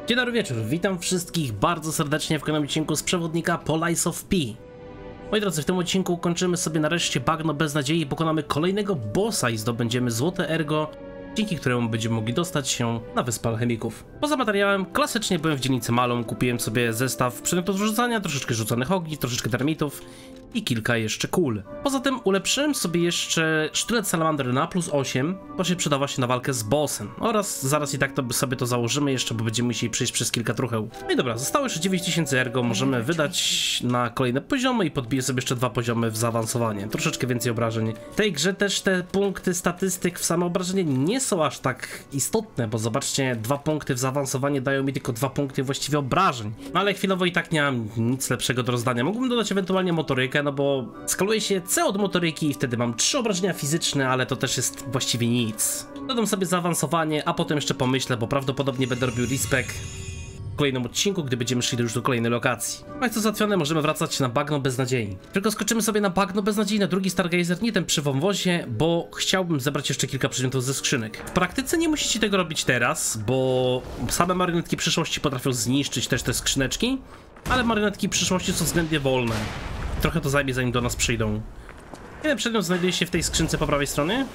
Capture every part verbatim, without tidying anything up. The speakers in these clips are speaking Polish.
Dzień dobry wieczór, witam wszystkich bardzo serdecznie w kolejnym odcinku z przewodnika po Lies of P. Moi drodzy, w tym odcinku kończymy sobie nareszcie bagno bez nadziei i pokonamy kolejnego bossa i zdobędziemy złote ergo, dzięki któremu będziemy mogli dostać się na wyspę alchemików. Poza materiałem, klasycznie byłem w dzielnicy Malum, kupiłem sobie zestaw przedmiotów rzucania, troszeczkę rzuconych ogni, troszeczkę termitów i kilka jeszcze kul. Poza tym ulepszyłem sobie jeszcze sztylet salamandry na plus osiem, to się przyda właśnie na walkę z bossem. Oraz zaraz i tak to sobie to założymy jeszcze, bo będziemy musieli przejść przez kilka trucheł. No i dobra, zostało jeszcze dziewięć tysięcy ergo, możemy wydać na kolejne poziomy i podbiję sobie jeszcze dwa poziomy w zaawansowanie. Troszeczkę więcej obrażeń. W tej grze też te punkty statystyk w same obrażenie nie są aż tak istotne, bo zobaczcie, dwa punkty w zaawansowanie dają mi tylko dwa punkty właściwie obrażeń. No ale chwilowo i tak nie mam nic lepszego do rozdania. Mógłbym dodać ewentualnie motorykę, no bo skaluje się C od motoryki i wtedy mam trzy obrażenia fizyczne, ale to też jest właściwie nic. Dodam sobie zaawansowanie, a potem jeszcze pomyślę, bo prawdopodobnie będę robił respec w kolejnym odcinku, gdy będziemy szli już do kolejnej lokacji. No i co załatwione, możemy wracać na bagno bez nadziei. Tylko skoczymy sobie na bagno bez nadziei, na drugi Stargazer, nie ten przy wąwozie, bo chciałbym zebrać jeszcze kilka przedmiotów ze skrzynek. W praktyce nie musicie tego robić teraz, bo same marionetki przyszłości potrafią zniszczyć też te skrzyneczki, ale marionetki przyszłości są względnie wolne. Trochę to zajmie, zanim do nas przyjdą. Jeden przedmiot znajduje się w tej skrzynce po prawej stronie.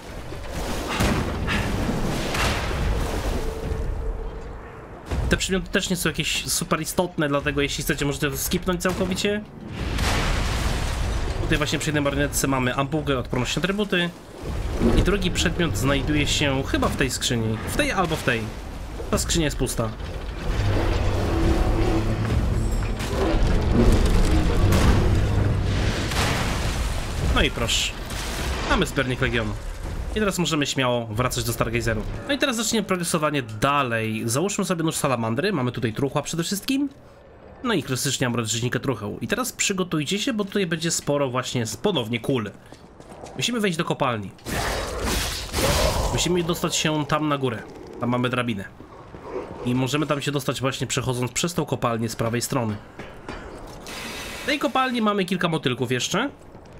Te przedmioty też nie są jakieś super istotne, dlatego jeśli chcecie, możecie to skipnąć całkowicie. Tutaj właśnie przy jednej marionetce mamy ampugę, odporność na atrybuty. I drugi przedmiot znajduje się chyba w tej skrzyni. W tej albo w tej. Ta skrzynia jest pusta. No i proszę. Mamy zbiornik Legionu. I teraz możemy śmiało wracać do Stargazeru. No i teraz zaczniemy progresowanie dalej. Załóżmy sobie nóż salamandry. Mamy tutaj truchła przede wszystkim. No i klasycznie amrożnika trucheł. I teraz przygotujcie się, bo tutaj będzie sporo właśnie ponownie kul. Musimy wejść do kopalni. Musimy dostać się tam na górę. Tam mamy drabinę. I możemy tam się dostać właśnie przechodząc przez tą kopalnię z prawej strony. W tej kopalni mamy kilka motylków jeszcze.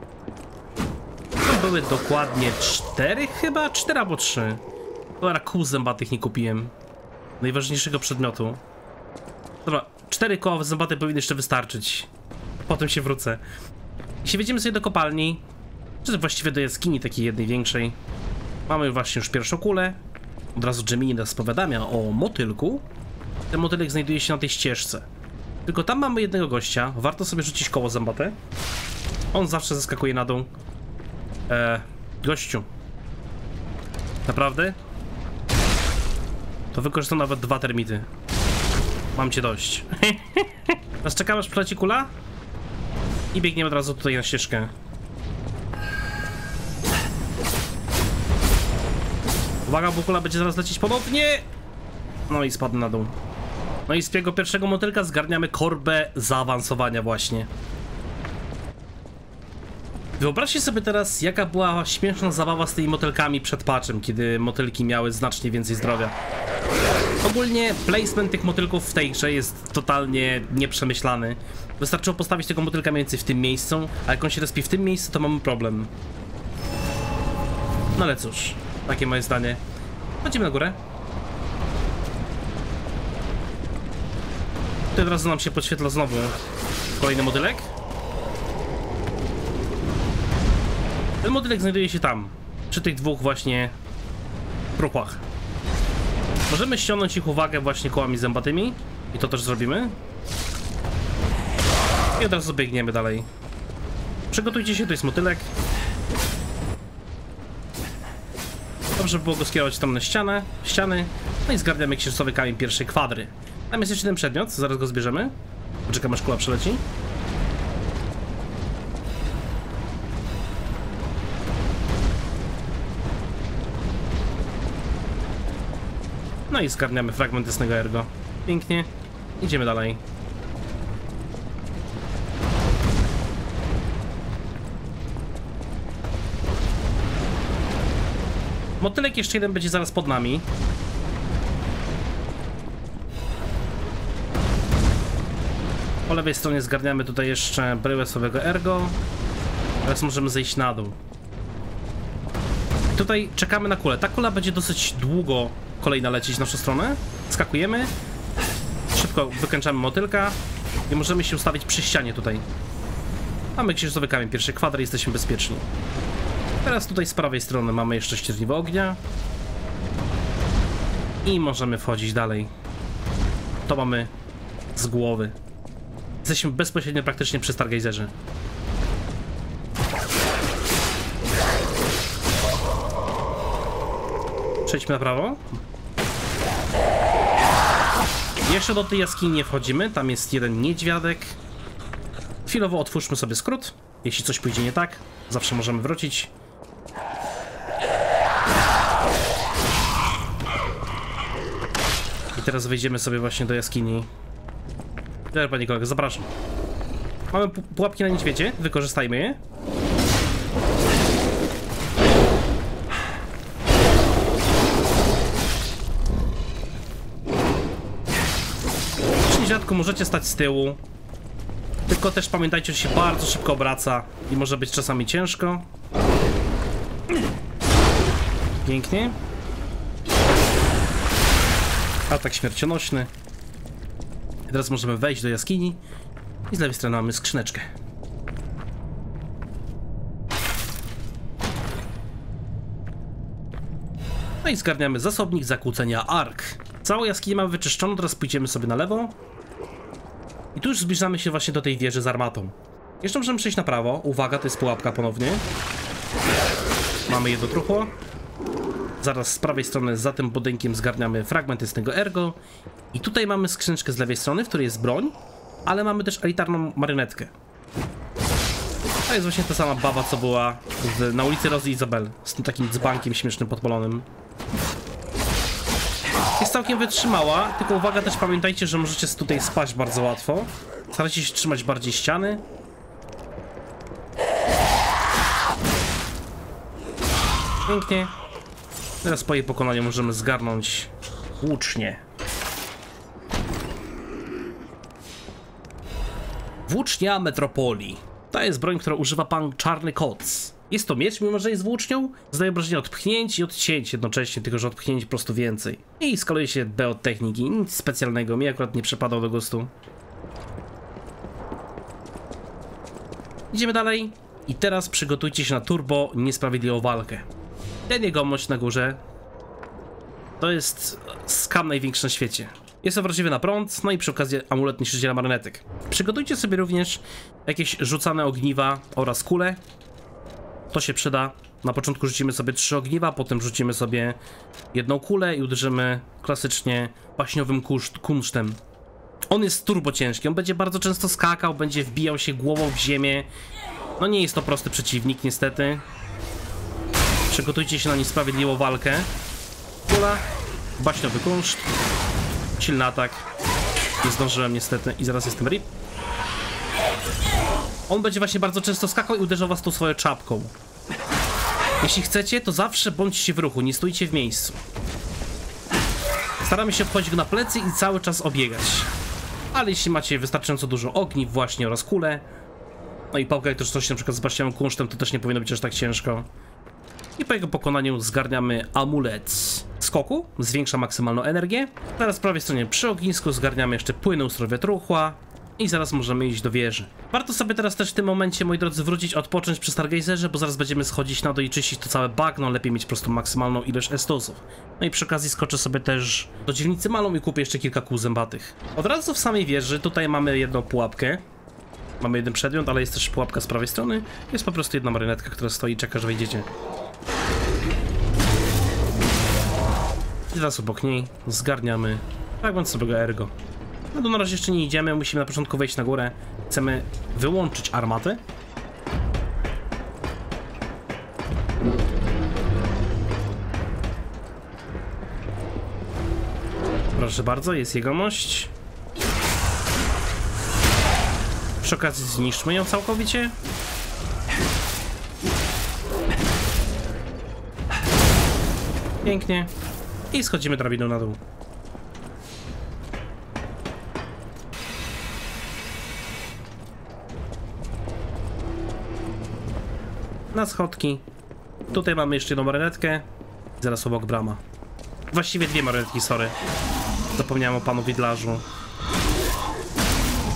Były dokładnie cztery chyba? Cztery albo trzy. Dobra, kół zębatych nie kupiłem. Najważniejszego przedmiotu. Dobra, cztery koła zębate powinny jeszcze wystarczyć. Potem się wrócę. Jeśli wejdziemy sobie do kopalni, czy właściwie do jaskini takiej jednej większej, mamy właśnie już pierwszą kulę. Od razu Gemini nas powiadamia o motylku. Ten motylek znajduje się na tej ścieżce. Tylko tam mamy jednego gościa. Warto sobie rzucić koło zębate. On zawsze zeskakuje na dół. Eee, gościu. Naprawdę? To wykorzystam nawet dwa termity. Mam cię dość. Teraz czekamy, aż przyleci kula i biegniemy od razu tutaj na ścieżkę. Uwaga, bo kula będzie zaraz lecieć ponownie. No i spadł na dół. No i z tego pierwszego motylka zgarniamy korbę zaawansowania właśnie. Wyobraźcie sobie teraz, jaka była śmieszna zabawa z tymi motylkami przed patchem, kiedy motylki miały znacznie więcej zdrowia. Ogólnie placement tych motylków w tej grze jest totalnie nieprzemyślany. Wystarczyło postawić tego motylka mniej więcej w tym miejscu, a jak on się respi w tym miejscu, to mamy problem. No ale cóż, takie moje zdanie. Chodzimy na górę. Tutaj od razu nam się podświetla znowu kolejny motylek. Ten motylek znajduje się tam, przy tych dwóch właśnie truchłach. Możemy ściągnąć ich uwagę właśnie kołami zębatymi i to też zrobimy. I od razu biegniemy dalej. Przygotujcie się, to jest motylek. Dobrze by było go skierować tam na ścianę, ściany. No i zgarniamy księżycowy kamień pierwszej kwadry. Tam jest jeszcze jeden przedmiot, zaraz go zbierzemy. Poczekam, aż kula przeleci. No i zgarniamy fragment jasnego ergo. Pięknie. Idziemy dalej. Motylek jeszcze jeden będzie zaraz pod nami. Po lewej stronie zgarniamy tutaj jeszcze bryłę słabego ergo. Teraz możemy zejść na dół. Tutaj czekamy na kulę. Ta kula będzie dosyć długo kolejna lecieć w naszą stronę. Skakujemy. Szybko wykończamy motylka i możemy się ustawić przy ścianie tutaj. Mamy księżycowy kamień, pierwszy kwadrat, jesteśmy bezpieczni. Teraz tutaj z prawej strony mamy jeszcze ścierniwo ognia. I możemy wchodzić dalej. To mamy z głowy. Jesteśmy bezpośrednio praktycznie przy Stargazerze. Przejdźmy na prawo. Jeszcze do tej jaskini nie wchodzimy, tam jest jeden niedźwiadek. Chwilowo otwórzmy sobie skrót. Jeśli coś pójdzie nie tak, zawsze możemy wrócić. I teraz wejdziemy sobie właśnie do jaskini. Dobra, panie kolego, zapraszam. Mamy pułapki na niedźwiedzie, wykorzystajmy je. Niedźwiadku, możecie stać z tyłu. Tylko też pamiętajcie, że się bardzo szybko obraca i może być czasami ciężko. Pięknie. Atak śmiercionośny. I teraz możemy wejść do jaskini i z lewej strony mamy skrzyneczkę. No i zgarniamy zasobnik zakłócenia Ark. Całą jaskinię mamy wyczyszczoną, teraz pójdziemy sobie na lewo. I tu już zbliżamy się właśnie do tej wieży z armatą. Jeszcze możemy przejść na prawo. Uwaga, to jest pułapka ponownie. Mamy jedno truchło. Zaraz z prawej strony za tym budynkiem zgarniamy fragment jasnego ergo. I tutaj mamy skrzyneczkę z lewej strony, w której jest broń, ale mamy też elitarną marionetkę. To jest właśnie ta sama baba, co była w, na ulicy Rozy Izabel, z tym takim dzbankiem śmiesznym podpalonym. Jest całkiem wytrzymała, tylko uwaga, też pamiętajcie, że możecie tutaj spaść bardzo łatwo. Starajcie się trzymać bardziej ściany. Pięknie. Teraz po jej pokonaniu możemy zgarnąć włócznie. Włócznia Metropolii. To jest broń, którą używa pan Czarny Koc. Jest to miecz, mimo że jest włócznią. Zadaje obrażenia od pchnięć i odcięć jednocześnie, tylko że od pchnięć po prostu więcej. I z kolei się B od techniki. Nic specjalnego, mi akurat nie przypadał do gustu. Idziemy dalej. I teraz przygotujcie się na turbo niesprawiedliwą walkę. Ten jegomość na górze to jest skam największy na świecie. Jest to wrażliwy na prąd, no i przy okazji amulet niszczyciela marionetek. Przygotujcie sobie również jakieś rzucane ogniwa oraz kule. To się przyda. Na początku rzucimy sobie trzy ogniwa, potem rzucimy sobie jedną kulę i uderzymy klasycznie baśniowym kunsztem. On jest turbo ciężki, on będzie bardzo często skakał, będzie wbijał się głową w ziemię. No nie jest to prosty przeciwnik niestety. Przygotujcie się na niesprawiedliwą walkę. Kula, baśniowy kunszt, silny atak. Nie zdążyłem niestety i zaraz jestem rip. On będzie właśnie bardzo często skakał i uderzał was tą swoją czapką. Jeśli chcecie, to zawsze bądźcie w ruchu, nie stójcie w miejscu. Staramy się obchodzić go na plecy i cały czas obiegać. Ale jeśli macie wystarczająco dużo ogniw właśnie oraz kule, no i pałkę elektryczności na przykład z baśniowym kunsztem, to też nie powinno być aż tak ciężko. I po jego pokonaniu zgarniamy amulet skoku, zwiększa maksymalną energię. Teraz po prawej stronie przy ognisku zgarniamy jeszcze płynę ustrojowia truchła i zaraz możemy iść do wieży. Warto sobie teraz też w tym momencie, moi drodzy, wrócić, odpocząć przy Stargazerze, bo zaraz będziemy schodzić na dół i czyścić to całe bagno, lepiej mieć po prostu maksymalną ilość estusów. No i przy okazji skoczę sobie też do dzielnicy Malą i kupię jeszcze kilka kół zębatych. Od razu w samej wieży tutaj mamy jedną pułapkę. Mamy jeden przedmiot, ale jest też pułapka z prawej strony. Jest po prostu jedna marionetka, która stoi i czeka, że wejdziecie. I teraz obok niej zgarniamy fragment sobie ergo. No to na razie jeszcze nie idziemy, musimy na początku wejść na górę. Chcemy wyłączyć armatę. Proszę bardzo, jest jegomość. Przy okazji zniszczmy ją całkowicie. Pięknie. I schodzimy drabiną na dół. Na schodki. Tutaj mamy jeszcze jedną marionetkę. Zaraz obok brama. Właściwie dwie marionetki, sorry. Zapomniałem o panu widlarzu.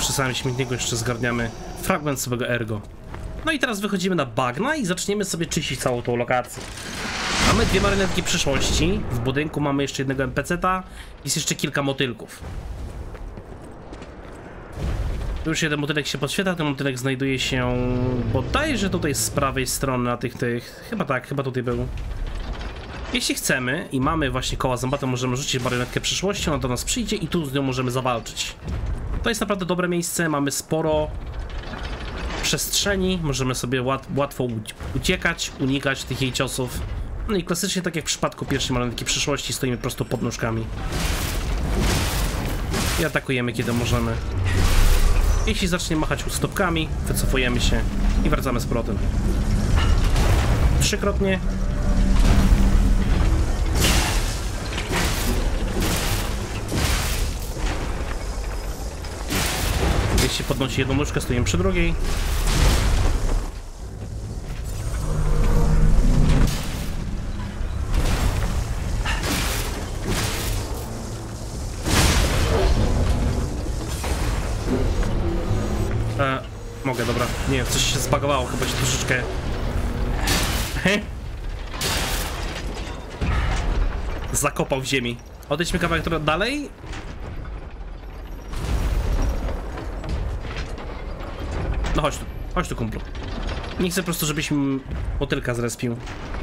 przy samym śmietniku jeszcze zgarniamy fragment swojego ergo. No i teraz wychodzimy na bagna i zaczniemy sobie czyścić całą tą lokację. Mamy dwie marionetki przyszłości, w budynku mamy jeszcze jednego en pe ce ta, jest jeszcze kilka motylków. Tu już jeden motylek się podświetla, ten motylek znajduje się bodajże tutaj z prawej strony na tych tych, chyba tak, chyba tutaj był. Jeśli chcemy i mamy właśnie koła zębate, możemy rzucić marionetkę przyszłości, ona do nas przyjdzie i tu z nią możemy zawalczyć. To jest naprawdę dobre miejsce, mamy sporo przestrzeni, możemy sobie łat, łatwo uciekać, unikać tych jej ciosów. No i klasycznie, tak jak w przypadku pierwszej marionetki przyszłości, stoimy po prostu pod nóżkami i atakujemy kiedy możemy. Jeśli zacznie machać ustopkami, wycofujemy się i wracamy z powrotem. Trzykrotnie. Jeśli podnosi jedną nóżkę, stoimy przy drugiej. E, mogę, dobra. Nie wiem, coś się zbagowało, chyba się troszeczkę... zakopał w ziemi. Odejdźmy kawałek trochę dalej. No chodź tu, chodź tu, kumplu. Nie chcę po prostu, żebyś mi motylka zrespił.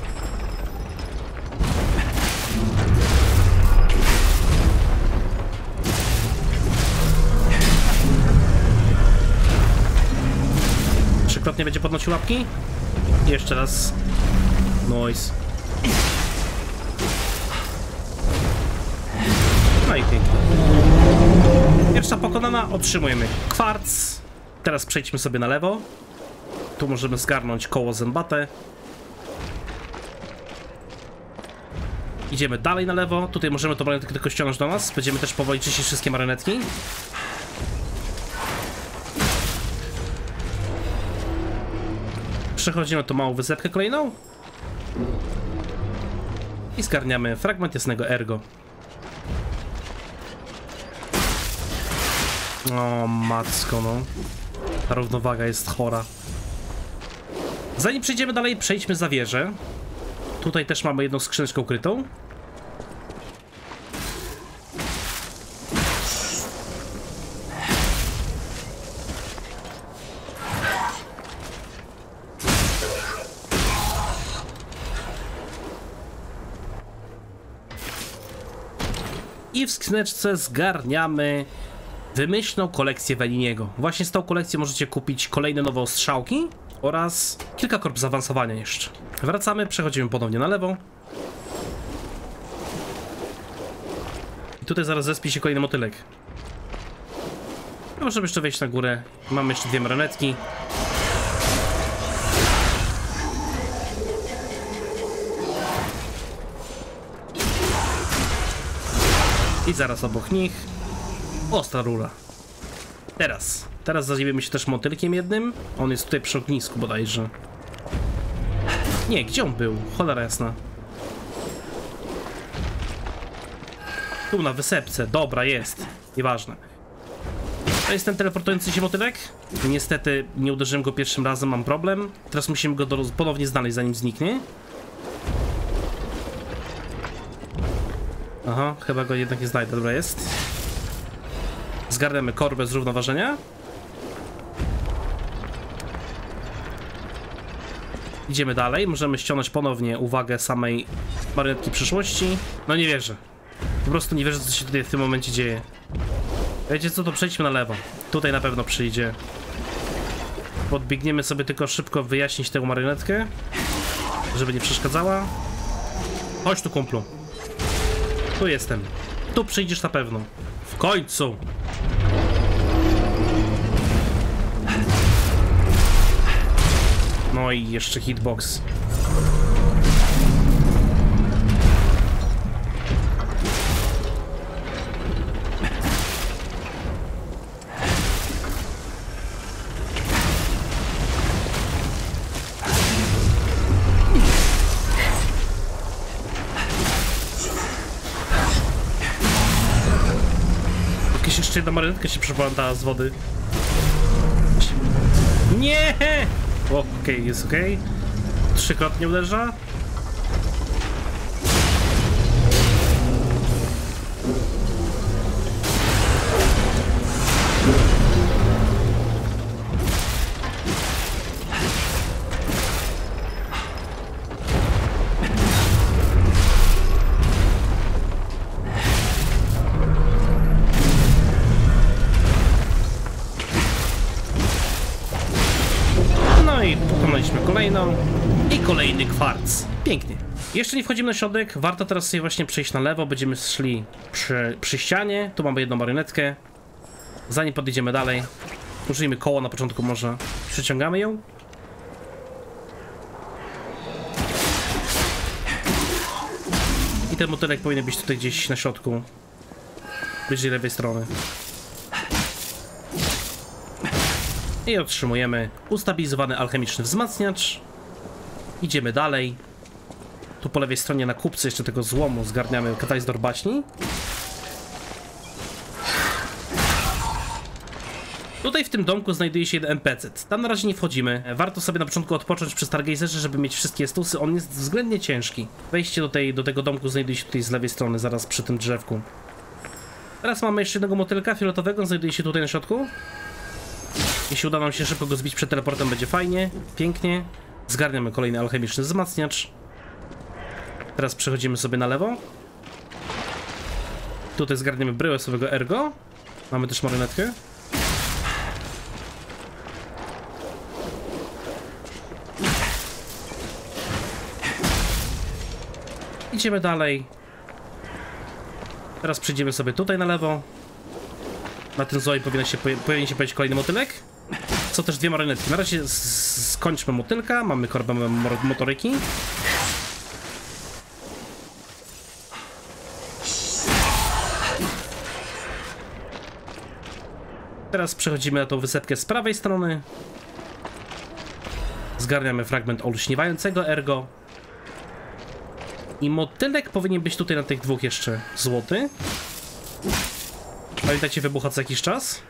Trzykrotnie będzie podnosił łapki. I jeszcze raz. Nice. No i pięknie. Pierwsza pokonana, otrzymujemy kwarc. Teraz przejdźmy sobie na lewo. Tu możemy zgarnąć koło zębate. Idziemy dalej na lewo. Tutaj możemy tą marionetkę tylko ściągnąć do nas. Będziemy też powoli czyścić wszystkie marionetki. Przechodzimy tu małą wysepkę kolejną. I zgarniamy fragment jasnego ergo. O matko, no. Ta równowaga jest chora. Zanim przejdziemy dalej, przejdźmy za wieżę. Tutaj też mamy jedną skrzyneczkę ukrytą. I w skrzyneczce zgarniamy wymyślną kolekcję Weliniego. Właśnie z tą kolekcją możecie kupić kolejne nowe ostrzałki oraz kilka korp zaawansowania jeszcze. Wracamy, przechodzimy ponownie na lewo. I tutaj zaraz zespi się kolejny motylek. I możemy jeszcze wejść na górę. Mamy jeszcze dwie marionetki. I zaraz obok nich ostra rura. Teraz. Teraz zajmiemy się też motylkiem jednym. On jest tutaj przy ognisku bodajże. Nie, gdzie on był? Cholera jasna. Tu na wysepce. Dobra, jest. Nieważne. To jest ten teleportujący się motylek. Niestety nie uderzyłem go pierwszym razem, mam problem. Teraz musimy go do, ponownie znaleźć, zanim zniknie. Aha, chyba go jednak nie znajdę. Dobra, jest. Zgarniamy korbę z równoważenia. Idziemy dalej. Możemy ściągnąć ponownie uwagę samej marionetki przyszłości. No nie wierzę. Po prostu nie wierzę, co się tutaj w tym momencie dzieje. Wiecie co, to przejdźmy na lewo. Tutaj na pewno przyjdzie. Podbiegniemy sobie tylko szybko wyjaśnić tę marionetkę, żeby nie przeszkadzała. Chodź tu, kumplu. Tu jestem. Tu przyjdziesz na pewno. W końcu. No i jeszcze hitbox. Jakaś jeszcze jedna marionetka się przeplątała z wody. Nie! Okej, okay, jest okej. Okay. Trzykrotnie uderza. Kolejną i kolejny kwarc. Pięknie. Jeszcze nie wchodzimy na środek, warto teraz sobie właśnie przejść na lewo, będziemy szli przy, przy ścianie, tu mamy jedną marionetkę. Zanim podejdziemy dalej, użyjmy koło na początku może, przyciągamy ją. I ten motylek powinien być tutaj gdzieś na środku, bliżej lewej strony. I otrzymujemy ustabilizowany alchemiczny wzmacniacz. Idziemy dalej. Tu po lewej stronie na kubce jeszcze tego złomu zgarniamy katalizor baśni. Tutaj w tym domku znajduje się jeden N P C. Tam na razie nie wchodzimy. Warto sobie na początku odpocząć przy Stargazerze, żeby mieć wszystkie stusy. On jest względnie ciężki. Wejście do, tej, do tego domku znajduje się tutaj z lewej strony, zaraz przy tym drzewku. Teraz mamy jeszcze jednego motylka fioletowego, znajduje się tutaj na środku. Jeśli uda nam się szybko go zbić przed teleportem, będzie fajnie, pięknie. Zgarniamy kolejny alchemiczny wzmacniacz. Teraz przechodzimy sobie na lewo. Tutaj zgarniemy bryłę swojego ergo. Mamy też marionetkę. Idziemy dalej. Teraz przejdziemy sobie tutaj na lewo. Na tym Zoe powinien się, powinien się pojawić kolejny motylek. Są też dwie marionetki. Na razie skończmy motylka. Mamy korbę motoryki. Teraz przechodzimy na tą wysepkę z prawej strony. Zgarniamy fragment olśniewającego ergo. I motylek powinien być tutaj na tych dwóch jeszcze złoty. Pamiętajcie, wybucha co jakiś czas.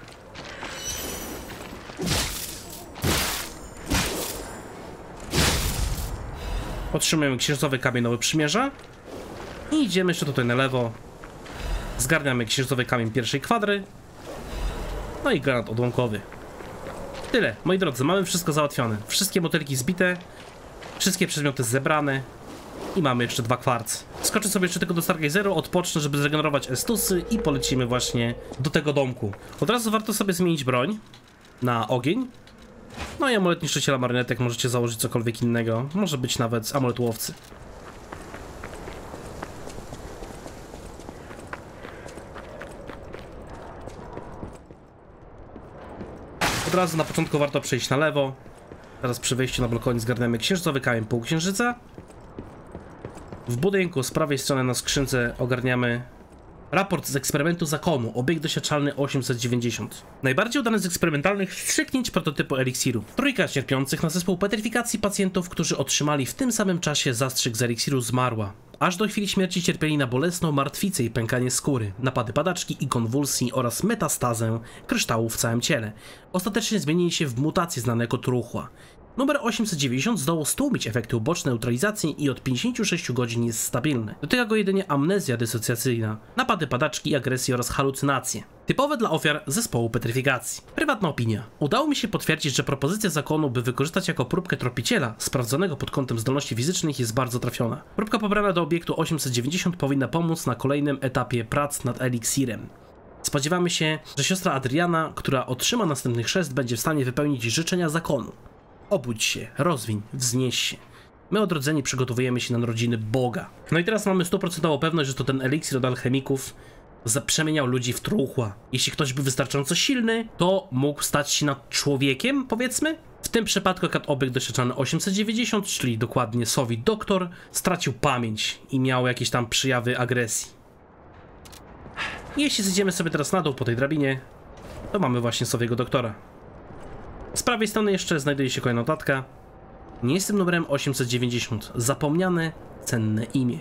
Otrzymujemy księżycowy kamień Nowy Przymierza. I idziemy jeszcze tutaj na lewo. Zgarniamy księżycowy kamień pierwszej kwadry. No i granat odłamkowy. Tyle, moi drodzy, mamy wszystko załatwione. Wszystkie motylki zbite. Wszystkie przedmioty zebrane. I mamy jeszcze dwa kwarce. Skoczę sobie jeszcze tylko do Stargazeru, odpocznę, żeby zregenerować estusy i polecimy właśnie do tego domku. Od razu warto sobie zmienić broń na ogień. No i amulet niszczyciela marionetek, możecie założyć cokolwiek innego. Może być nawet amulet łowcy. Od razu na początku warto przejść na lewo. Teraz przy wejściu na balkonie zgarniamy księżycowy kamień półksiężyca. W budynku z prawej strony na skrzynce ogarniamy raport z eksperymentu zakonu, obieg doświadczalny osiemset dziewięćdziesiąt. Najbardziej udany z eksperymentalnych wstrzyknięć prototypu eliksiru. Trójka cierpiących na zespół petryfikacji pacjentów, którzy otrzymali w tym samym czasie zastrzyk z eliksiru, zmarła. Aż do chwili śmierci cierpieli na bolesną martwicę i pękanie skóry, napady padaczki i konwulsji oraz metastazę kryształów w całym ciele. Ostatecznie zmienili się w mutację znaną jako truchła. Numer osiemset dziewięćdziesiąt zdołał stłumić efekty uboczne neutralizacji i od pięćdziesięciu sześciu godzin jest stabilny. Dotyka go jedynie amnezja dysocjacyjna, napady padaczki, agresji oraz halucynacje. Typowe dla ofiar zespołu petryfikacji. Prywatna opinia. Udało mi się potwierdzić, że propozycja zakonu, by wykorzystać jako próbkę tropiciela, sprawdzonego pod kątem zdolności fizycznych, jest bardzo trafiona. Próbka pobrana do obiektu osiemset dziewięćdziesiąt powinna pomóc na kolejnym etapie prac nad eliksirem. Spodziewamy się, że siostra Adriana, która otrzyma następny chrzest, będzie w stanie wypełnić życzenia zakonu. Obudź się, rozwiń, wznieś się. My odrodzeni przygotowujemy się na narodziny Boga. No i teraz mamy stuprocentową pewność, że to ten eliksir od alchemików przemieniał ludzi w truchła. Jeśli ktoś był wystarczająco silny, to mógł stać się nad człowiekiem, powiedzmy. W tym przypadku akurat obiekt doświadczalny osiemset dziewięćdziesiąt, czyli dokładnie Sowi Doktor, stracił pamięć i miał jakieś tam przejawy agresji. Jeśli zejdziemy sobie teraz na dół po tej drabinie, to mamy właśnie Sowiego Doktora. Z prawej strony jeszcze znajduje się kolejna notatka. Nie jestem numerem osiemset dziewięćdziesiąt. Zapomniane, cenne imię.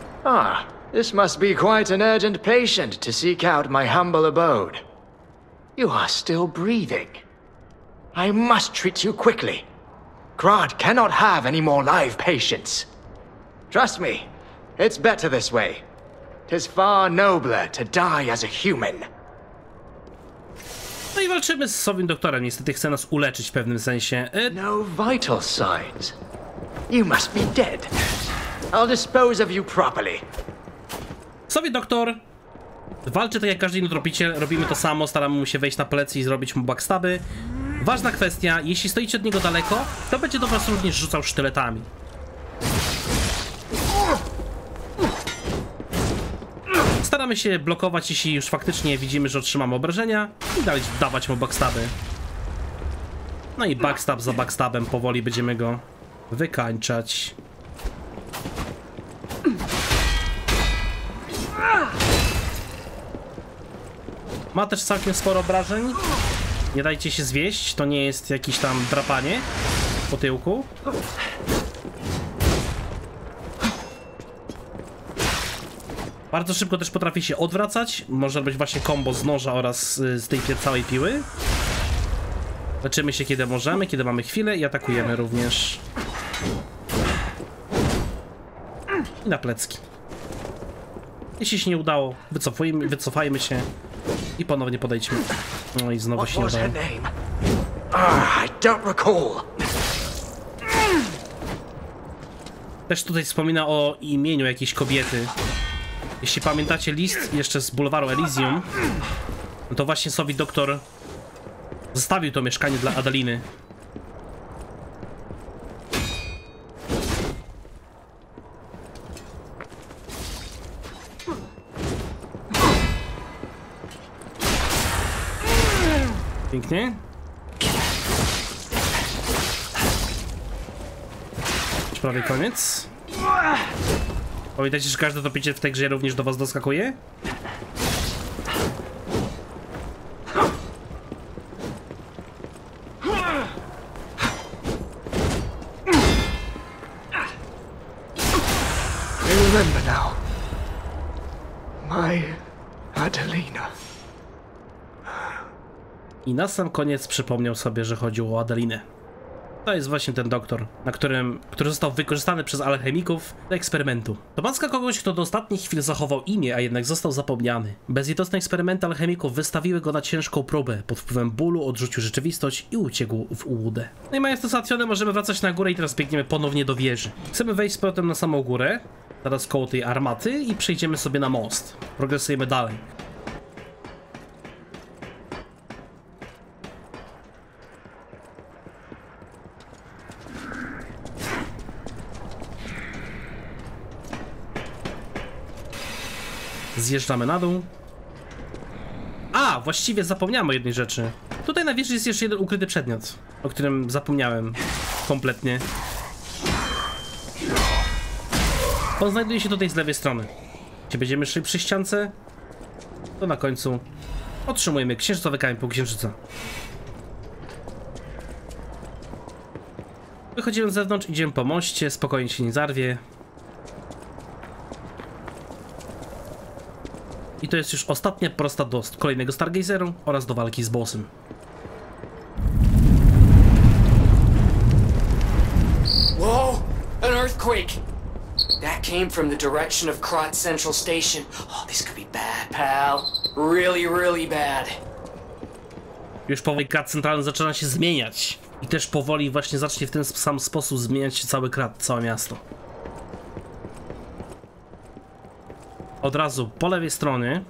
Ah, this must be quite an urgent patient to seek out my humble abode. You are still breathing. I must treat you quickly. Grodd cannot have any more live patients. Trust me, it's better this way. Tis far nobler to die as a human. No i walczymy z Sowim Doktorem. Niestety chce nas uleczyć w pewnym sensie. E... No vital signs. You must be dead. I'll dispose of you properly. Sowi Doktor walczy tak jak każdy inny tropiciel. Robimy to samo, staramy mu się wejść na plecy i zrobić mu backstaby. Ważna kwestia, jeśli stoicie od niego daleko, to będzie do was również rzucał sztyletami. Staramy się blokować, jeśli już faktycznie widzimy, że otrzymamy obrażenia i dalej dawać mu backstaby. No i backstab za backstabem powoli będziemy go wykańczać. Ma też całkiem sporo obrażeń. Nie dajcie się zwieść, to nie jest jakieś tam drapanie po tyłku. Bardzo szybko też potrafi się odwracać. Może być właśnie combo z noża oraz z tej całej piły. Leczymy się kiedy możemy, kiedy mamy chwilę i atakujemy również. I na plecki. Jeśli się nie udało, wycofujmy, wycofajmy się i ponownie podejdźmy. No i znowu się nie udało. Też tutaj wspomina o imieniu jakiejś kobiety. Jeśli pamiętacie list jeszcze z bulwaru Elysium, no to właśnie Sowi Doktor zostawił to mieszkanie dla Adaliny. Pięknie. Już prawie koniec. Pamiętajcie, że każdy tropiciel w tej grze również do was doskakuje? I remember now. My Adelina. I na sam koniec przypomniał sobie, że chodziło o Adelinę. To jest właśnie ten doktor, na którym, który został wykorzystany przez alchemików do eksperymentu. To maska kogoś, kto do ostatnich chwil zachował imię, a jednak został zapomniany. Bezlitosne eksperymenty alchemików wystawiły go na ciężką próbę. Pod wpływem bólu odrzucił rzeczywistość i uciekł w ułudę. No i mając to załatwione, możemy wracać na górę i teraz biegniemy ponownie do wieży. Chcemy wejść z powrotem na samą górę, teraz koło tej armaty i przejdziemy sobie na most. Progresujemy dalej. Zjeżdżamy na dół. A, właściwie zapomniałem o jednej rzeczy. Tutaj na wieży jest jeszcze jeden ukryty przedmiot, o którym zapomniałem kompletnie. On znajduje się tutaj z lewej strony. Jeśli będziemy szli przy ściance, to na końcu otrzymujemy księżycowy kamień półksiężyca. Wychodzimy z zewnątrz, idziemy po moście, spokojnie się nie zarwie. I to jest już ostatnia prosta do kolejnego Stargazeru oraz do walki z bossem. Whoa! An earthquake! That came from the direction of Krot Central Station. Oh, this could be bad, pal. Really, really bad. Już powoli krat centralny zaczyna się zmieniać. I też powoli właśnie zacznie w ten sam sposób zmieniać się cały krat, całe miasto. Od razu po lewej stronie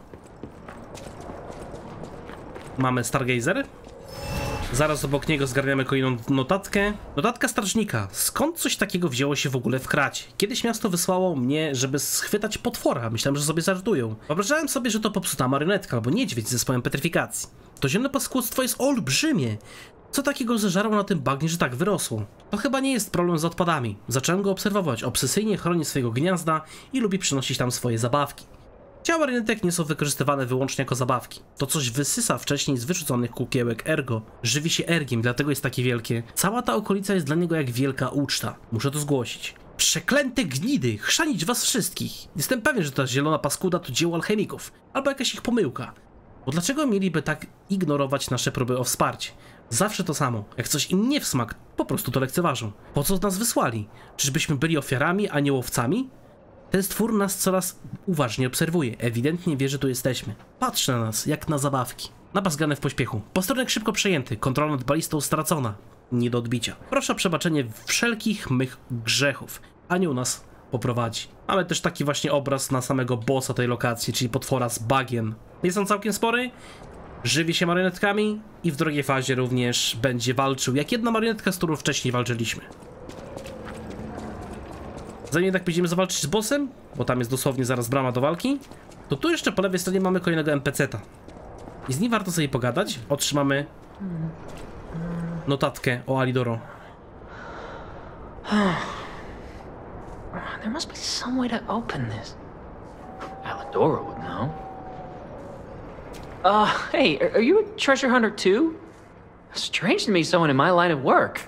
mamy Stargazer. Zaraz obok niego zgarniamy kolejną notatkę. Notatka strażnika. Skąd coś takiego wzięło się w ogóle w kracie? Kiedyś miasto wysłało mnie, żeby schwytać potwora. Myślałem, że sobie żartują. Wyobrażałem sobie, że to popsuta marionetka albo niedźwiedź ze swoją petryfikacji. To ziemne paskudztwo jest olbrzymie. Co takiego zeżarło na tym bagnie, że tak wyrosło? To chyba nie jest problem z odpadami. Zacząłem go obserwować. Obsesyjnie chroni swojego gniazda i lubi przynosić tam swoje zabawki. Ciała marionetek nie są wykorzystywane wyłącznie jako zabawki. To coś wysysa wcześniej z wyrzuconych kukiełek ergo. Żywi się ergiem, dlatego jest takie wielkie. Cała ta okolica jest dla niego jak wielka uczta. Muszę to zgłosić. Przeklęte gnidy! Chrzanić was wszystkich! Jestem pewien, że ta zielona paskuda to dzieło alchemików. Albo jakaś ich pomyłka. Bo dlaczego mieliby tak ignorować nasze próby o wsparcie? Zawsze to samo. Jak coś im nie w smak, po prostu to lekceważą. Po co nas wysłali? Czyżbyśmy byli ofiarami, a nie łowcami? Ten stwór nas coraz uważnie obserwuje. Ewidentnie wie, że tu jesteśmy. Patrzy na nas, jak na zabawki. Napad zgrany w pośpiechu. Posterunek szybko przejęty. Kontrola nad balistą stracona. Nie do odbicia. Proszę o przebaczenie wszelkich mych grzechów. Anioł nas poprowadzi. Mamy też taki właśnie obraz na samego bossa tej lokacji, czyli potwora z bagiem. Jest on całkiem spory. Żywi się marionetkami i w drugiej fazie również będzie walczył jak jedna marionetka, z którą wcześniej walczyliśmy. Zanim jednak pójdziemy zawalczyć z bossem, bo tam jest dosłownie zaraz brama do walki, to tu jeszcze po lewej stronie mamy kolejnego en pe ce ta. I z nim warto sobie pogadać. Otrzymamy notatkę o Alidoro. There must be some way to open this. Alidoro would know. Uh, hey, are, are you a treasure hunter too? Strange to me, someone in my line of work.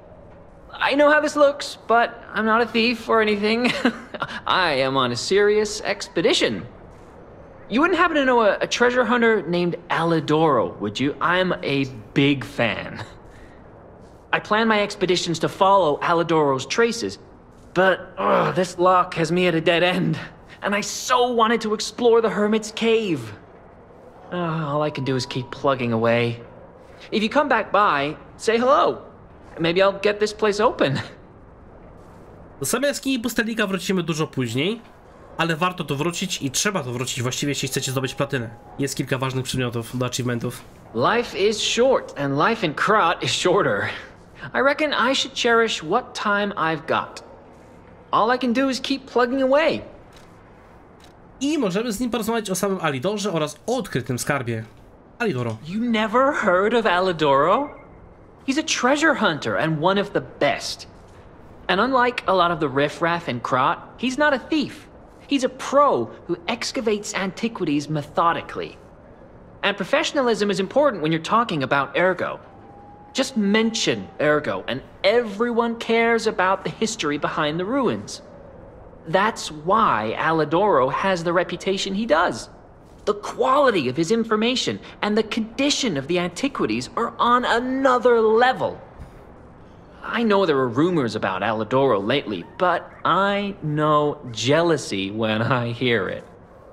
I know how this looks, but I'm not a thief or anything. I am on a serious expedition. You wouldn't happen to know a, a treasure hunter named Alidoro, would you? I'm a big fan. I plan my expeditions to follow Alidoro's traces, but uh, this lock has me at a dead end, and I so wanted to explore the Hermit's Cave. Uh, all I can do is keep plugging away. If you come back by, say hello. Maybe I'll get this place open. Do samej jaskini Pustelnika wrócimy dużo później, ale warto tu wrócić i trzeba tu wrócić właściwie, jeśli chcecie zdobyć platynę. Jest kilka ważnych przedmiotów do achievementów. Life is short, and life in Krat is shorter. I reckon I should cherish what time I've got. All I can do is keep plugging away. I możemy z nim porozmawiać o samym Alidorze oraz o odkrytym skarbie. Alidoro. You never heard of Alidoro? He's a treasure hunter and one of the best. And unlike a lot of the riffraff in Krat, he's not a thief. He's a pro who excavates antiquities methodically. And professionalism is important when you're talking about Ergo. Just mention Ergo and everyone cares about the history behind the ruins. That's why Alidoro has the reputation he does. The quality of his information and the condition of the antiquities are on another level. I know there are rumors about Alidoro lately, but I know jealousy when I hear it.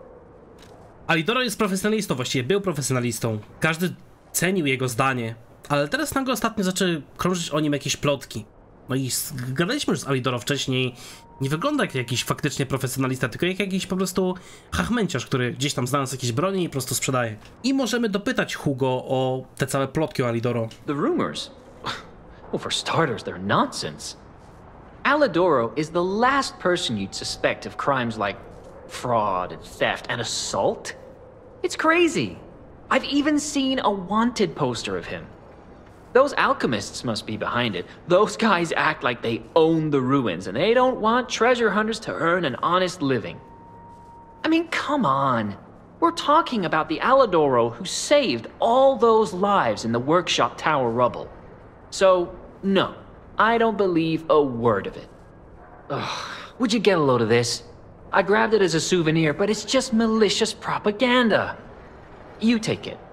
Alidoro jest profesjonalistą, właściwie był profesjonalistą. Każdy cenił jego zdanie, ale teraz nagle ostatnio zaczęły krążyć o nim jakieś plotki. No i gadaliśmy już z Alidoro wcześniej. Nie wygląda jak jakiś faktycznie profesjonalista, tylko jak jakiś po prostu hachmęciarz, który gdzieś tam znalazł jakieś broni i po prostu sprzedaje. I możemy dopytać Hugo o te całe plotki o Alidoro. The rumors? Well, for starters, they're nonsense. Alidoro is the last person you'd suspect of crimes like fraud and theft and assault. It's crazy. I've even seen a wanted poster of him. Those alchemists must be behind it. Those guys act like they own the ruins, and they don't want treasure hunters to earn an honest living. I mean, come on. We're talking about the Alidoro who saved all those lives in the workshop tower rubble. So, no, I don't believe a word of it. Ugh, would you get a load of this? I grabbed it as a souvenir, but it's just malicious propaganda. You take it.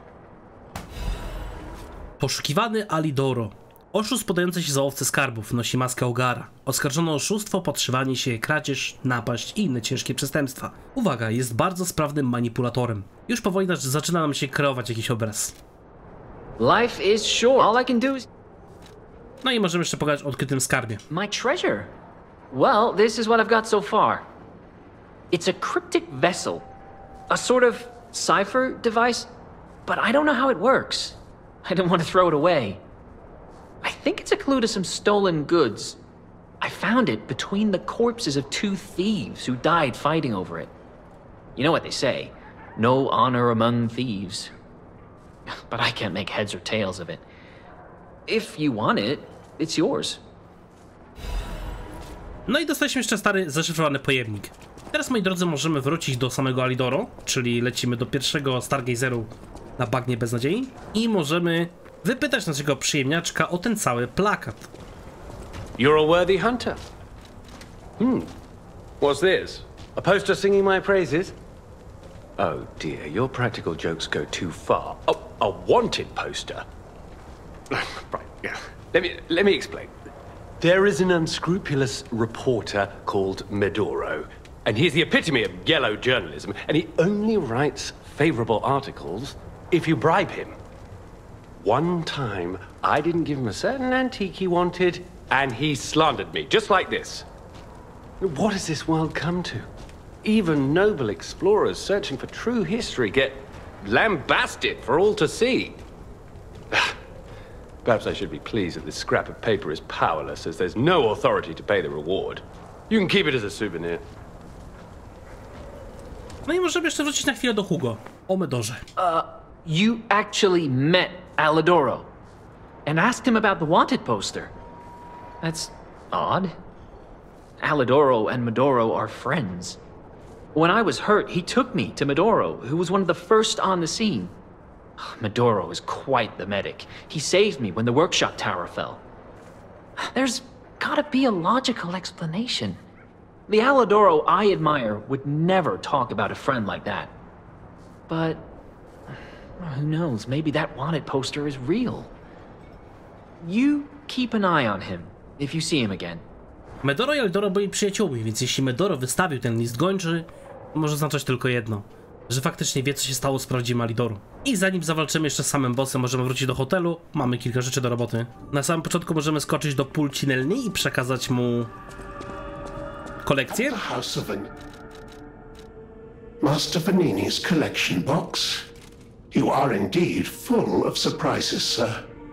Poszukiwany Alidoro. Oszust podający się za łowcę skarbów, nosi maskę Ogara. Oskarżono o oszustwo, podszywanie się, kradzież, napaść i inne ciężkie przestępstwa. Uwaga, jest bardzo sprawnym manipulatorem. Już powoli zaczyna nam się kreować jakiś obraz. Life is short. All I can do is... No i możemy jeszcze pogadać o odkrytym skarbie. My treasure. Well, this is what I've got so far. It's a cryptic vessel. A sort of cipher device, but I don't know how it works. I didn't want to throw it away. I think it's a clue to some stolen goods. I found it between the corpses of two thieves who died fighting over it. You know what they say, no honor among thieves. But I can't make heads or tails of it. If you want it, it's yours. No i dostaliśmy jeszcze stary, zaszyfrowany pojemnik. Teraz, moi drodzy, możemy wrócić do samego Alidoro, czyli lecimy do pierwszego Stargazeru na bagnie beznadziei i możemy wypytać naszego przyjemniaczka o ten cały plakat. You're a worthy hunter. Hmm. What's this? A poster singing my praises? Oh dear, your practical jokes go too far. Oh, a wanted poster? Right, yeah. Let me, let me explain. There is an unscrupulous reporter called Medoro, and he's the epitome of yellow journalism, and he only writes favorable articles if you bribe him. One time, I didn't give him a certain antique he wanted, and he slandered me, just like this. What has this world come to? Even noble explorers searching for true history get lambasted for all to see. Perhaps I should be pleased that this scrap of paper is powerless, as there's no authority to pay the reward. You can keep it as a souvenir. No i możemy jeszcze wrócić na chwilę do Hugo. O Medorze. Uh, you actually met Alidoro and asked him about the wanted poster. That's odd. Alidoro and Medoro are friends. When I was hurt, he took me to Medoro, who was one of the first on the scene. Medoro is quite the medic. He saved me when the workshop tower fell. There's gotta be a logical explanation. The Alidoro I admire would never talk about a friend like that. But who knows, maybe that wanted poster is real. You keep an eye on him if you see him again. Medoro i Alidoro byli przyjaciółmi, więc jeśli Medoro wystawił ten list gończy, może znaczyć tylko jedno. Że faktycznie wie, co się stało z prawdziwym Alidoru. I zanim zawalczymy jeszcze z samym bossem, możemy wrócić do hotelu. Mamy kilka rzeczy do roboty. Na samym początku możemy skoczyć do Pulcinelli i przekazać mu kolekcję. Master Vanini's collection box. You are indeed full of surprises, sir.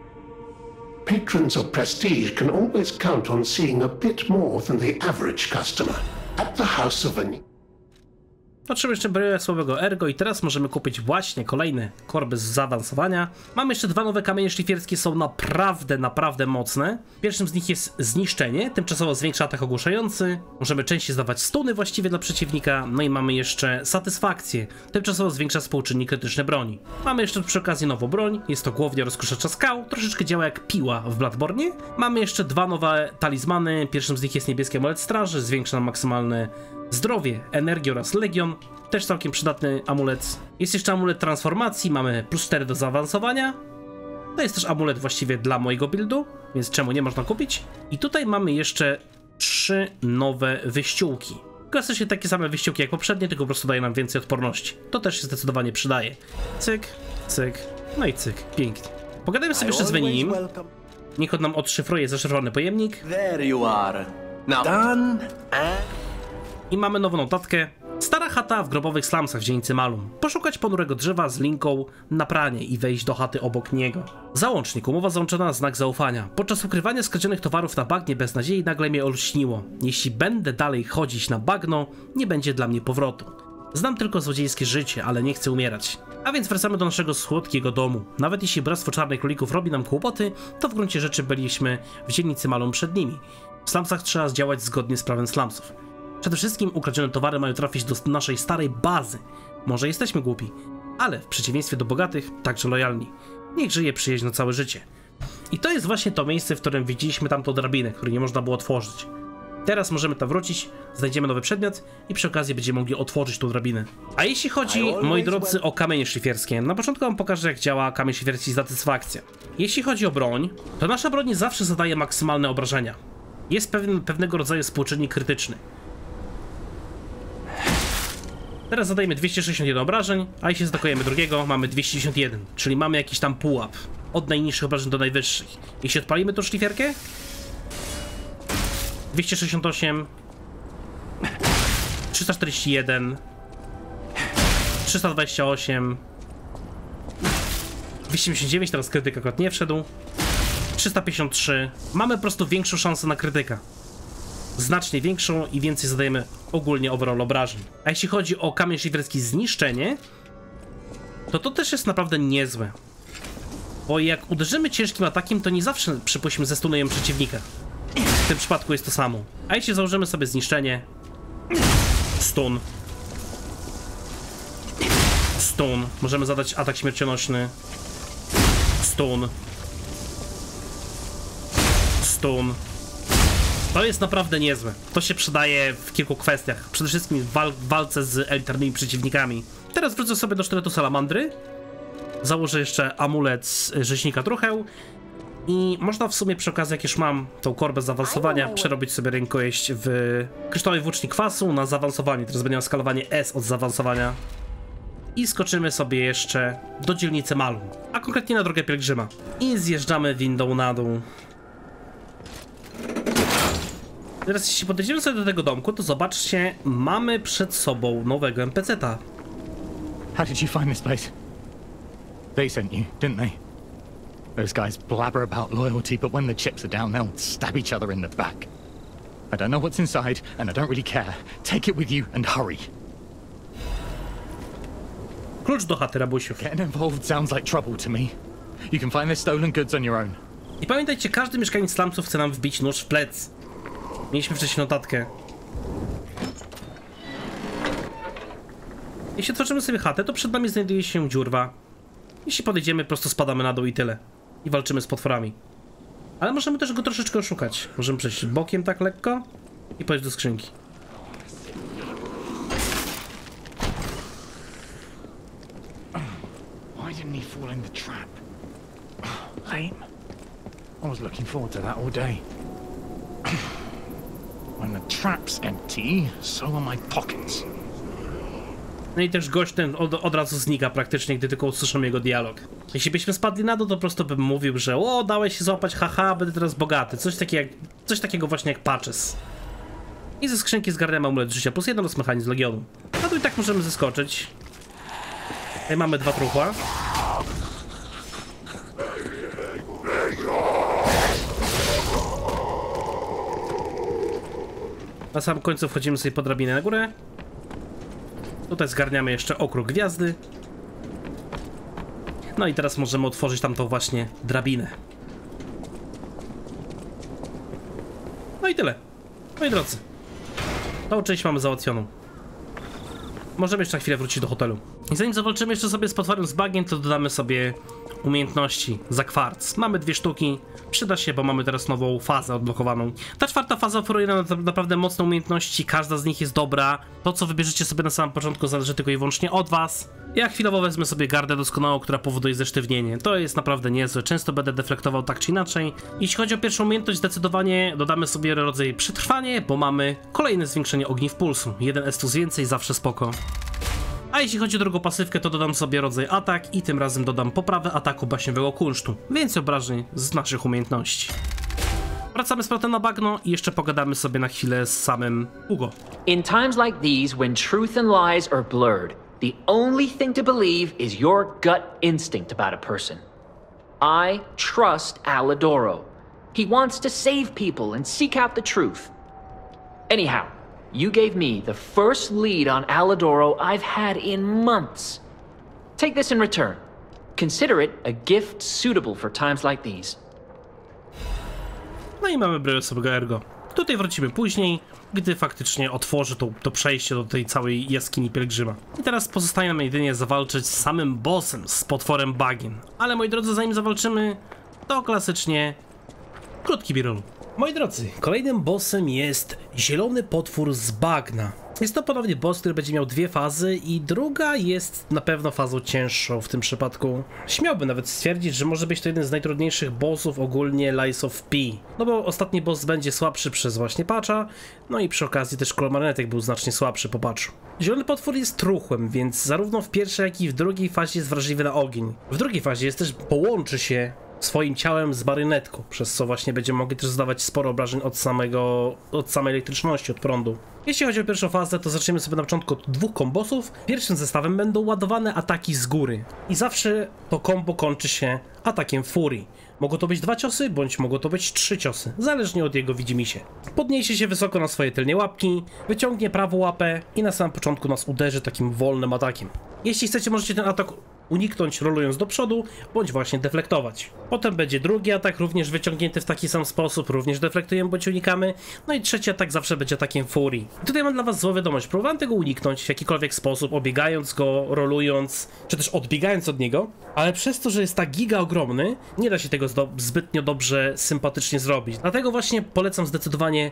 Patrons of prestige can always count on seeing a bit more than the average customer at the House of Vanini. Otrzymamy jeszcze bryłę słabego ergo i teraz możemy kupić właśnie kolejne korby z zaawansowania. Mamy jeszcze dwa nowe kamienie szlifierskie, są naprawdę, naprawdę mocne. Pierwszym z nich jest zniszczenie, tymczasowo zwiększa atak ogłuszający. Możemy częściej zdawać stuny właściwie dla przeciwnika. No i mamy jeszcze satysfakcję, tymczasowo zwiększa współczynnik krytyczny broni. Mamy jeszcze przy okazji nową broń, jest to głownia rozkruszacza skał, troszeczkę działa jak piła w Bloodborne. Mamy jeszcze dwa nowe talizmany, pierwszym z nich jest niebieski amulet straży, zwiększa nam maksymalne zdrowie, energię oraz legion. Też całkiem przydatny amulet. Jest jeszcze amulet transformacji, mamy plus cztery do zaawansowania. To jest też amulet właściwie dla mojego buildu, więc czemu nie można kupić? I tutaj mamy jeszcze trzy nowe wyściółki. Klasycznie takie same wyściółki jak poprzednie, tylko po prostu daje nam więcej odporności. To też się zdecydowanie przydaje. Cyk, cyk, no i cyk. Pięknie. Pogadajmy sobie jeszcze z Veninim. Niech on nam odszyfruje zaszyfrowany pojemnik. There you are. Now done and... I mamy nową notatkę. Stara chata w grobowych slumsach w dzielnicy Malum. Poszukać ponurego drzewa z linką na pranie i wejść do chaty obok niego. Załącznik. Umowa załączona na znak zaufania. Podczas ukrywania skradzionych towarów na bagnie bez nadziei nagle mnie olśniło. Jeśli będę dalej chodzić na bagno, nie będzie dla mnie powrotu. Znam tylko złodziejskie życie, ale nie chcę umierać. A więc wracamy do naszego słodkiego domu. Nawet jeśli Bractwo Czarnych Królików robi nam kłopoty, to w gruncie rzeczy byliśmy w dzielnicy Malum przed nimi. W slumsach trzeba działać zgodnie z prawem slumsów. Przede wszystkim ukradzione towary mają trafić do naszej starej bazy. Może jesteśmy głupi, ale w przeciwieństwie do bogatych, także lojalni. Niech żyje przyjaźń na całe życie. I to jest właśnie to miejsce, w którym widzieliśmy tamtą drabinę, której nie można było otworzyć. Teraz możemy tam wrócić, znajdziemy nowy przedmiot i przy okazji będziemy mogli otworzyć tą drabinę. A jeśli chodzi, moi drodzy, o kamienie szlifierskie, na początku wam pokażę, jak działa kamień szlifierski satysfakcja. Jeśli chodzi o broń, to nasza broń nie zawsze zadaje maksymalne obrażenia. Jest pewien, pewnego rodzaju współczynnik krytyczny. Teraz zadajemy dwieście sześćdziesiąt jeden obrażeń, a jeśli zaatakujemy drugiego, mamy dwieście sześćdziesiąt jeden, czyli mamy jakiś tam pułap. Od najniższych obrażeń do najwyższych. Jeśli odpalimy tą szlifierkę, dwieście sześćdziesiąt osiem, trzysta czterdzieści jeden, trzysta dwadzieścia osiem, dwieście siedemdziesiąt dziewięć, teraz krytyk akurat nie wszedł, trzysta pięćdziesiąt trzy, mamy po prostu większą szansę na krytyka. Znacznie większą i więcej zadajemy ogólnie overall obrażeń. A jeśli chodzi o kamień szlifierski zniszczenie, to to też jest naprawdę niezłe. Bo jak uderzymy ciężkim atakiem, to nie zawsze, przypuśćmy, zestunujemy przeciwnika. W tym przypadku jest to samo. A jeśli założymy sobie zniszczenie, stun, stun, możemy zadać atak śmiercionośny, stun, stun. To jest naprawdę niezłe. To się przydaje w kilku kwestiach. Przede wszystkim w wal walce z elitarnymi przeciwnikami. Teraz wrócę sobie do sztyletu salamandry. Założę jeszcze amulet z rzeźnika trucheł. I można w sumie przy okazji, jak już mam tą korbę zaawansowania, przerobić sobie rękojeść w kryształowy włócznik kwasu na zaawansowanie. Teraz będzie skalowanie S od zaawansowania. I skoczymy sobie jeszcze do dzielnicy Malum, a konkretnie na drogę pielgrzyma. I zjeżdżamy windą na dół. Teraz jeśli podejdziemy sobie do tego domku, to zobaczcie, mamy przed sobą nowego N P C-ta. How did you find this place? They sent you, didn't they? Those guys blabber about loyalty, but when the chips are down, they'll stab each other in the back. I don't know what's inside, and I don't really care. Take it with you and hurry. Klucz do chaty, rabusiów. Getting involved sounds like trouble to me. You can find their stolen goods on your own. I pamiętajcie, każdy mieszkaniec slumsów chce nam wbić nóż w plec. Mieliśmy wcześniej notatkę. Jeśli otworzymy sobie chatę, to przed nami znajduje się dziurwa. Jeśli podejdziemy, prosto spadamy na dół i tyle. I walczymy z potworami. Ale możemy też go troszeczkę oszukać. Możemy przejść bokiem tak lekko i pójść do skrzynki. Why didn't he fall in the trap? Lame. I was looking forward to that all day. When the trap's empty, so are my pockets. No i też gość ten od, od razu znika praktycznie, gdy tylko usłyszymy jego dialog. Jeśli byśmy spadli na dół, to po prostu bym mówił, że o, dałeś się złapać, haha, będę teraz bogaty. Coś takiego, coś takiego właśnie jak Patches. I ze skrzynki zgarniamy amulet życia plus jeden oraz mechanizm legionu. A tu i tak możemy zeskoczyć. Tutaj mamy dwa truchła. Na samym końcu wchodzimy sobie po drabinę na górę. Tutaj zgarniamy jeszcze okrąg gwiazdy. No i teraz możemy otworzyć tamtą właśnie drabinę. No i tyle. Moi drodzy, tą część mamy załatwioną. Możemy jeszcze na chwilę wrócić do hotelu. I zanim zawalczymy jeszcze sobie z potworem z bagien, to dodamy sobie umiejętności za kwarc. Mamy dwie sztuki, przyda się, bo mamy teraz nową fazę odblokowaną. Ta czwarta faza oferuje nam naprawdę mocne umiejętności, każda z nich jest dobra. To, co wybierzecie sobie na samym początku, zależy tylko i wyłącznie od was. Ja chwilowo wezmę sobie gardę doskonałą, która powoduje zesztywnienie. To jest naprawdę niezłe, często będę deflektował tak czy inaczej. Jeśli chodzi o pierwszą umiejętność, zdecydowanie dodamy sobie rodzaj przetrwanie, bo mamy kolejne zwiększenie ogniw pulsu. Jeden estus więcej, zawsze spoko. A jeśli chodzi o drugą pasywkę, to dodam sobie rodzaj atak i tym razem dodam poprawę ataku baśniowego kunsztu. Więcej obrażeń z naszych umiejętności. Wracamy z powrotem na bagno i jeszcze pogadamy sobie na chwilę z samym Hugo. In times like these, when truth and lies are blurred, the only thing to believe is your gut instinct about a person. I trust Aladoro. He wants to save people and seek out the truth. Anyhow, you gave me the first lead on Aladoro I've had in months. Take this in return. Consider it a gift suitable for times like these. No i mamy broń osobowego ergo. Tutaj wrócimy później, gdy faktycznie otworzy to, to przejście do tej całej jaskini pielgrzyma. I teraz pozostaje nam jedynie zawalczyć z samym bossem, z potworem bagien. Ale moi drodzy, zanim zawalczymy, to klasycznie krótki birol. Moi drodzy, kolejnym bossem jest zielony potwór z bagna. Jest to ponownie boss, który będzie miał dwie fazy i druga jest na pewno fazą cięższą w tym przypadku. Śmiałbym nawet stwierdzić, że może być to jeden z najtrudniejszych bossów ogólnie Lies of P. No bo ostatni boss będzie słabszy przez właśnie patcha, no i przy okazji też Kolmarnetek był znacznie słabszy po patchu. Zielony potwór jest truchłem, więc zarówno w pierwszej jak i w drugiej fazie jest wrażliwy na ogień. W drugiej fazie jest też, połączy się swoim ciałem z marionetką, przez co właśnie będziemy mogli też zdawać sporo obrażeń od samego, od samej elektryczności, od prądu. Jeśli chodzi o pierwszą fazę, to zaczniemy sobie na początku od dwóch kombosów. Pierwszym zestawem będą ładowane ataki z góry i zawsze to kombo kończy się atakiem furii. Mogą to być dwa ciosy, bądź mogą to być trzy ciosy, zależnie od jego widzimisię. Podniesie się wysoko na swoje tylnie łapki, wyciągnie prawą łapę i na samym początku nas uderzy takim wolnym atakiem. Jeśli chcecie, możecie ten atak uniknąć rolując do przodu, bądź właśnie deflektować. Potem będzie drugi atak, również wyciągnięty w taki sam sposób, również deflektujemy bądź unikamy. No i trzeci atak zawsze będzie atakiem furii. I tutaj mam dla was złą wiadomość, próbowałem tego uniknąć w jakikolwiek sposób, obiegając go, rolując, czy też odbiegając od niego, ale przez to, że jest tak giga ogromny, nie da się tego zbytnio dobrze, sympatycznie zrobić. Dlatego właśnie polecam zdecydowanie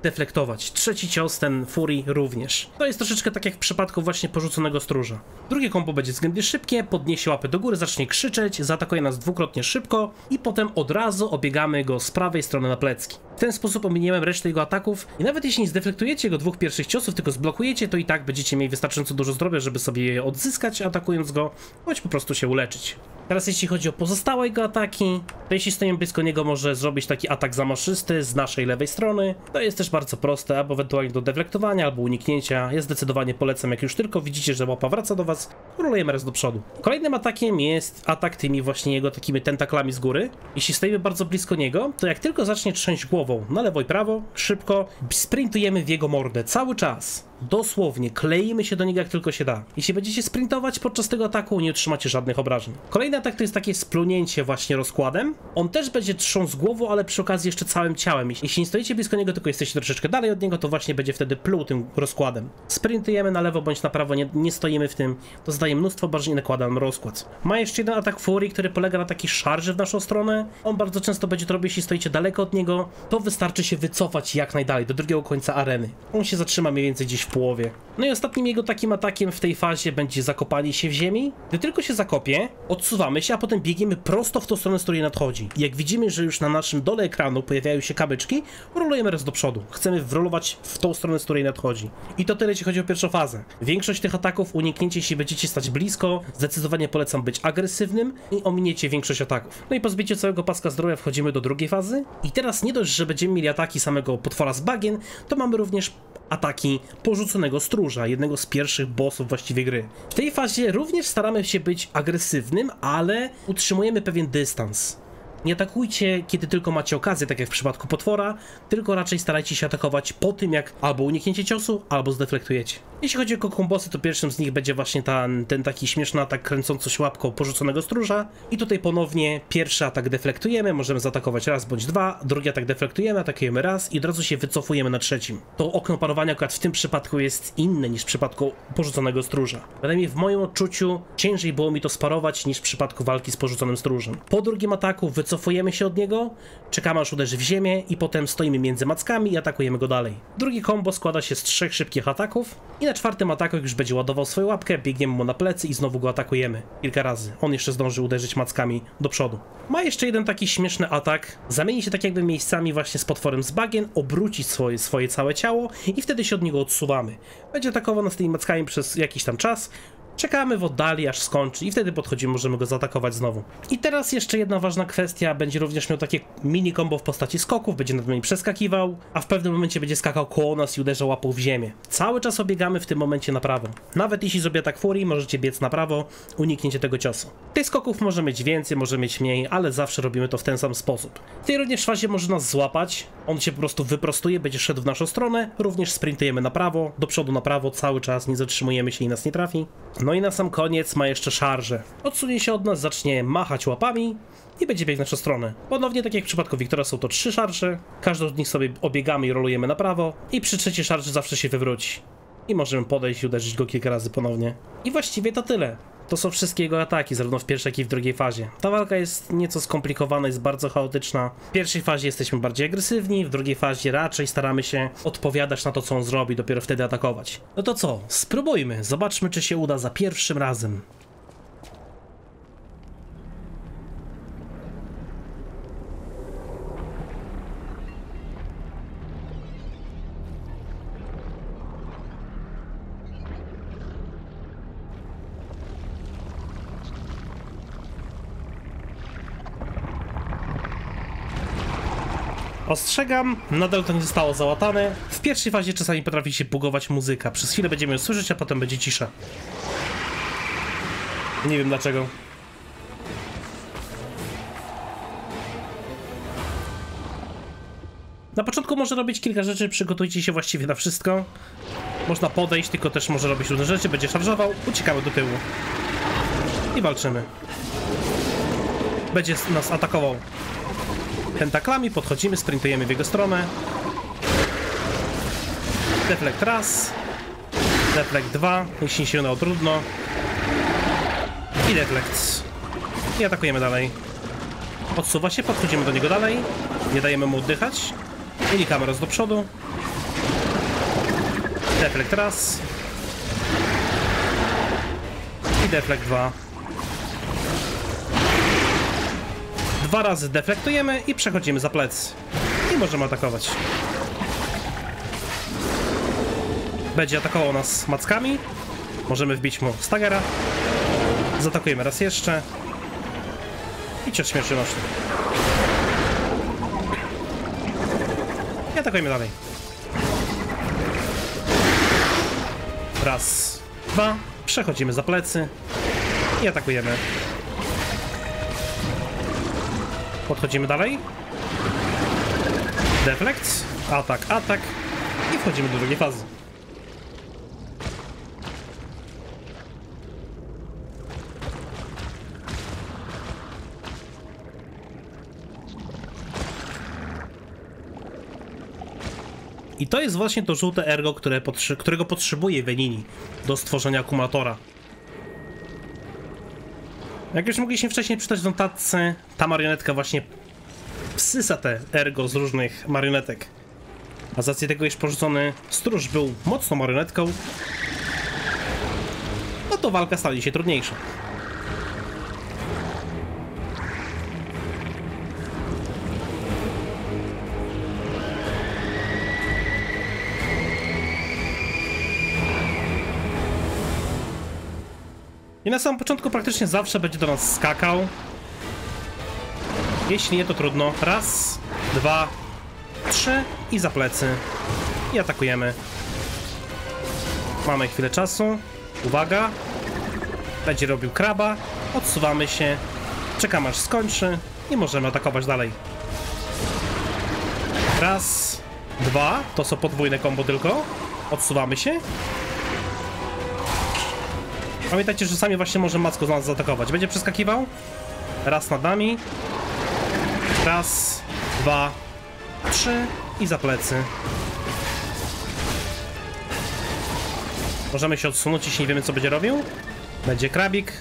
deflektować. Trzeci cios, ten Fury również. To jest troszeczkę tak jak w przypadku właśnie porzuconego stróża. Drugie kombo będzie względnie szybkie, podniesie łapy do góry, zacznie krzyczeć, zaatakuje nas dwukrotnie szybko i potem od razu obiegamy go z prawej strony na plecki. W ten sposób ominiemy resztę jego ataków i nawet jeśli nie zdeflektujecie jego dwóch pierwszych ciosów, tylko zblokujecie, to i tak będziecie mieli wystarczająco dużo zdrowia, żeby sobie je odzyskać atakując go, bądź po prostu się uleczyć. Teraz jeśli chodzi o pozostałe jego ataki, to jeśli stoimy blisko niego, może zrobić taki atak zamaszysty z naszej lewej strony. To jest też bardzo proste, albo ewentualnie do deflektowania, albo uniknięcia. Ja zdecydowanie polecam, jak już tylko widzicie, że łapa wraca do was, rolujemy raz do przodu. Kolejnym atakiem jest atak tymi właśnie jego takimi tentaklami z góry. Jeśli stoimy bardzo blisko niego, to jak tylko zacznie trząść głową na lewo i prawo, szybko sprintujemy w jego mordę cały czas. Dosłownie, kleimy się do niego jak tylko się da. Jeśli będziecie sprintować podczas tego ataku, nie otrzymacie żadnych obrażeń. Kolejny atak to jest takie splunięcie właśnie rozkładem. On też będzie trząsł głową, ale przy okazji jeszcze całym ciałem. Jeśli nie stoicie blisko niego, tylko jesteście troszeczkę dalej od niego, to właśnie będzie wtedy pluł tym rozkładem. Sprintujemy na lewo bądź na prawo, nie, nie stoimy w tym. To zadaje mnóstwo obrażeń i nakłada nam rozkład. Ma jeszcze jeden atak Fury, który polega na takiej szarży w naszą stronę. On bardzo często będzie to robić, jeśli stoicie daleko od niego. To wystarczy się wycofać jak najdalej, do drugiego końca areny. On się zatrzyma mniej więcej gdzieś w połowie. No i ostatnim jego takim atakiem w tej fazie będzie zakopanie się w ziemi. Gdy tylko się zakopie, odsuwamy się, a potem biegniemy prosto w tą stronę, z której nadchodzi. I jak widzimy, że już na naszym dole ekranu pojawiają się kamyczki, rolujemy raz do przodu. Chcemy wrolować w tą stronę, z której nadchodzi. I to tyle, jeśli chodzi o pierwszą fazę. Większość tych ataków uniknięcie, jeśli będziecie stać blisko. Zdecydowanie polecam być agresywnym i ominiecie większość ataków. No i po zbiciu całego paska zdrowia wchodzimy do drugiej fazy. I teraz nie dość, że będziemy mieli ataki samego potwora z bagien, to mamy również ataki porzuconego stróża, jednego z pierwszych bossów właściwie gry. W tej fazie również staramy się być agresywnym, ale utrzymujemy pewien dystans. Nie atakujcie, kiedy tylko macie okazję, tak jak w przypadku potwora, tylko raczej starajcie się atakować po tym, jak albo unikniecie ciosu, albo zdeflektujecie. Jeśli chodzi o kokombosy, to pierwszym z nich będzie właśnie ten, ten taki śmieszny atak kręcący się łapką porzuconego stróża. I tutaj ponownie pierwszy atak deflektujemy, możemy zaatakować raz bądź dwa, drugi atak deflektujemy, atakujemy raz i od razu się wycofujemy na trzecim. To okno parowania akurat w tym przypadku jest inne niż w przypadku porzuconego stróża. Przynajmniej w moim odczuciu ciężej było mi to sparować niż w przypadku walki z porzuconym stróżem. Po drugim ataku wycofujemy Wycofujemy się od niego, czekamy aż uderzy w ziemię i potem stoimy między mackami i atakujemy go dalej. Drugi combo składa się z trzech szybkich ataków i na czwartym ataku, jak już będzie ładował swoją łapkę, biegniemy mu na plecy i znowu go atakujemy. Kilka razy. On jeszcze zdąży uderzyć mackami do przodu. Ma jeszcze jeden taki śmieszny atak. Zamieni się tak jakby miejscami właśnie z potworem z bagien, obróci swoje, swoje całe ciało i wtedy się od niego odsuwamy. Będzie atakował nas tymi mackami przez jakiś tam czas. Czekamy w oddali, aż skończy i wtedy podchodzimy, możemy go zaatakować znowu. I teraz jeszcze jedna ważna kwestia, będzie również miał takie mini combo w postaci skoków, będzie nad nami przeskakiwał, a w pewnym momencie będzie skakał koło nas i uderzał łapą w ziemię. Cały czas obiegamy w tym momencie na prawo. Nawet jeśli zrobię atak Fury, możecie biec na prawo, unikniecie tego ciosu. Tych skoków może mieć więcej, może mieć mniej, ale zawsze robimy to w ten sam sposób. W tej również fazie może nas złapać, on się po prostu wyprostuje, będzie szedł w naszą stronę, również sprintujemy na prawo, do przodu na prawo, cały czas nie zatrzymujemy się i nas nie trafi. No i na sam koniec ma jeszcze szarżę. Odsunie się od nas, zacznie machać łapami i będzie biegł w naszą stronę. Ponownie, tak jak w przypadku Wiktora, są to trzy szarże. Każdą z nich sobie obiegamy i rolujemy na prawo. I przy trzeciej szarży zawsze się wywróci. I możemy podejść i uderzyć go kilka razy ponownie. I właściwie to tyle. To są wszystkie jego ataki, zarówno w pierwszej, jak i w drugiej fazie. Ta walka jest nieco skomplikowana, jest bardzo chaotyczna. W pierwszej fazie jesteśmy bardziej agresywni, w drugiej fazie raczej staramy się odpowiadać na to, co on zrobi, dopiero wtedy atakować. No to co? Spróbujmy, zobaczmy, czy się uda za pierwszym razem. Ostrzegam, nadal to nie zostało załatane. W pierwszej fazie czasami potrafi się bugować muzyka. Przez chwilę będziemy ją słyszeć, a potem będzie cisza. Nie wiem dlaczego. Na początku może robić kilka rzeczy, przygotujcie się właściwie na wszystko. Można podejść, tylko też może robić różne rzeczy, będzie szarżował, uciekamy do tyłu. I walczymy. Będzie nas atakował tentaklami, podchodzimy, sprintujemy w jego stronę. Deflekt raz. Deflekt dwa, jeśli się udało trudno. I deflekt. I atakujemy dalej. Odsuwa się, podchodzimy do niego dalej. Nie dajemy mu oddychać. Mieli kamerę do przodu. Deflekt raz. I deflekt dwa. Dwa razy deflektujemy i przechodzimy za plecy. I możemy atakować. Będzie atakował nas mackami. Możemy wbić mu stagera. Zaatakujemy raz jeszcze. I cios śmiercionośny. I atakujemy dalej. Raz, dwa. Przechodzimy za plecy. I atakujemy. Podchodzimy dalej. Deflekt. Atak, atak. I wchodzimy do drugiej fazy. I to jest właśnie to żółte ergo, które potrzy którego potrzebuje Venini do stworzenia akumulatora. Jak już mogliśmy wcześniej przeczytać w notatce, ta marionetka właśnie wsysa te ergo z różnych marionetek. A z racji tego, iż porzucony stróż był mocną marionetką, no to walka stanie się trudniejsza. I na samym początku praktycznie zawsze będzie do nas skakał. Jeśli nie, to trudno. Raz, dwa, trzy i za plecy. I atakujemy. Mamy chwilę czasu. Uwaga. Będzie robił kraba. Odsuwamy się. Czekamy aż skończy. I możemy atakować dalej. Raz, dwa. To są podwójne kombo tylko. Odsuwamy się. Pamiętajcie, że sami właśnie może macko z nas zaatakować. Będzie przeskakiwał. Raz nad nami. Raz, dwa, trzy i za plecy. Możemy się odsunąć, jeśli nie wiemy, co będzie robił. Będzie krabik.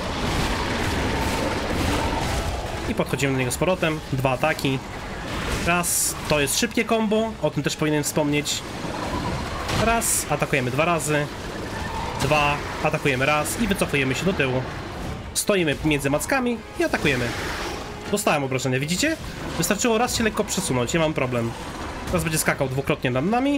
I podchodzimy do niego z powrotem. Dwa ataki. Raz, to jest szybkie combo. O tym też powinienem wspomnieć. Raz, atakujemy dwa razy. Dwa, atakujemy raz i wycofujemy się do tyłu. Stoimy między mackami i atakujemy. Dostałem obrażenia, widzicie? Wystarczyło raz się lekko przesunąć, nie mam problem. Teraz będzie skakał dwukrotnie nad nami.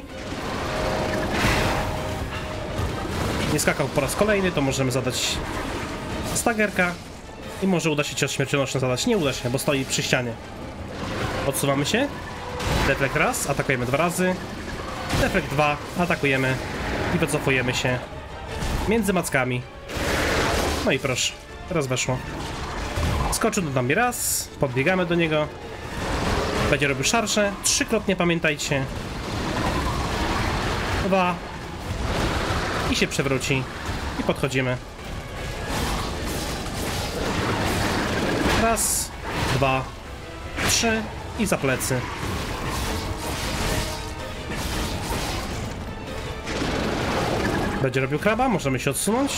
Nie skakał po raz kolejny, to możemy zadać stagerka. I może uda się cios śmiercionośny zadać. Nie uda się, bo stoi przy ścianie. Odsuwamy się. Deflekt raz, atakujemy dwa razy. Deflekt dwa, atakujemy i wycofujemy się między mackami. No i proszę, teraz weszło. Skoczył do nami raz, podbiegamy do niego. Będzie robił szarże, trzykrotnie pamiętajcie. Dwa. I się przewróci. I podchodzimy. Raz, dwa, trzy i za plecy. Będzie robił kraba, możemy się odsunąć.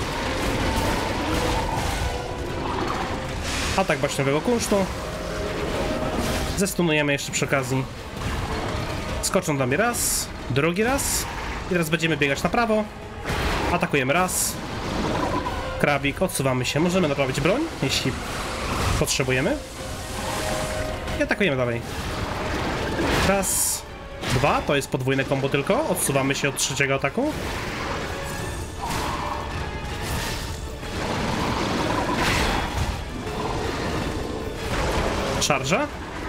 Atak baśniowego kunsztu. Zestunujemy jeszcze przy okazji. Skoczą dla mnie raz, drugi raz. I teraz będziemy biegać na prawo. Atakujemy raz. Krabik, odsuwamy się. Możemy naprawić broń, jeśli potrzebujemy. I atakujemy dalej. Raz, dwa, to jest podwójne combo tylko. Odsuwamy się od trzeciego ataku. Szarża.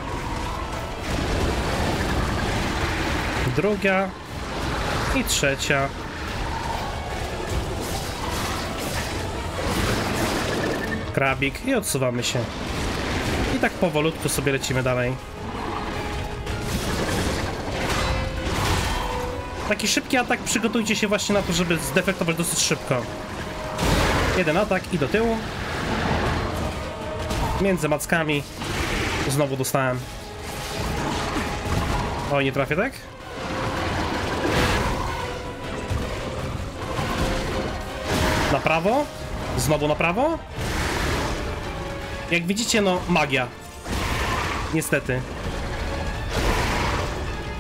Druga. I trzecia. Krabik i odsuwamy się. I tak powolutku sobie lecimy dalej. Taki szybki atak, przygotujcie się właśnie na to, żeby zdefektować dosyć szybko. Jeden atak i do tyłu. Między mackami. Znowu dostałem. Oj, nie trafię, tak? Na prawo. Znowu na prawo. Jak widzicie, no magia. Niestety.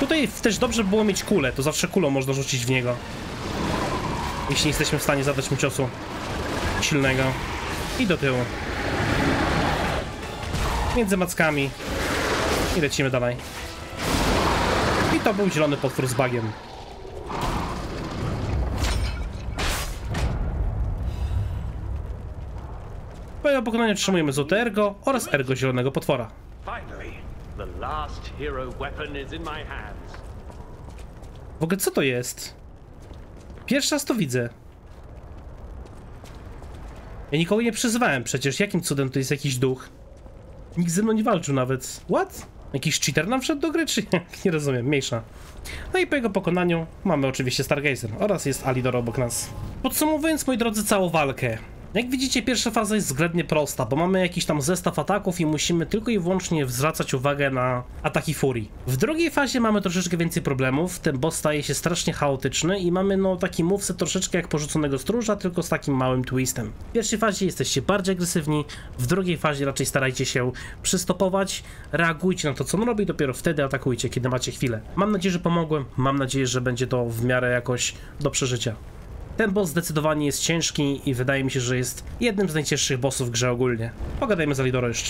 Tutaj też dobrze było mieć kulę, to zawsze kulą można rzucić w niego. Jeśli nie jesteśmy w stanie zadać mu ciosu silnego. I do tyłu. Między mackami. I lecimy dalej. I to był zielony potwór z bagiem. Po jego pokonaniu otrzymujemy złote ergo oraz ergo zielonego potwora. W ogóle co to jest? Pierwszy raz to widzę. Ja nikogo nie przyzywałem przecież. Jakim cudem to jest jakiś duch? Nikt ze mną nie walczył nawet. What? Jakiś cheater nam wszedł do gry, czy nie? Nie rozumiem, mniejsza. No i po jego pokonaniu mamy oczywiście Stargazer oraz jest Alidoro obok nas. Podsumowując, moi drodzy, całą walkę. Jak widzicie, pierwsza faza jest względnie prosta, bo mamy jakiś tam zestaw ataków i musimy tylko i wyłącznie zwracać uwagę na ataki furii. W drugiej fazie mamy troszeczkę więcej problemów, ten boss staje się strasznie chaotyczny i mamy no taki moveset troszeczkę jak porzuconego stróża, tylko z takim małym twistem. W pierwszej fazie jesteście bardziej agresywni, w drugiej fazie raczej starajcie się przystopować, reagujcie na to, co on robi, dopiero wtedy atakujcie, kiedy macie chwilę. Mam nadzieję, że pomogłem, mam nadzieję, że będzie to w miarę jakoś do przeżycia. Ten boss zdecydowanie jest ciężki i wydaje mi się, że jest jednym z najcięższych bossów w grze ogólnie. Pogadajmy z Alidoro jeszcze.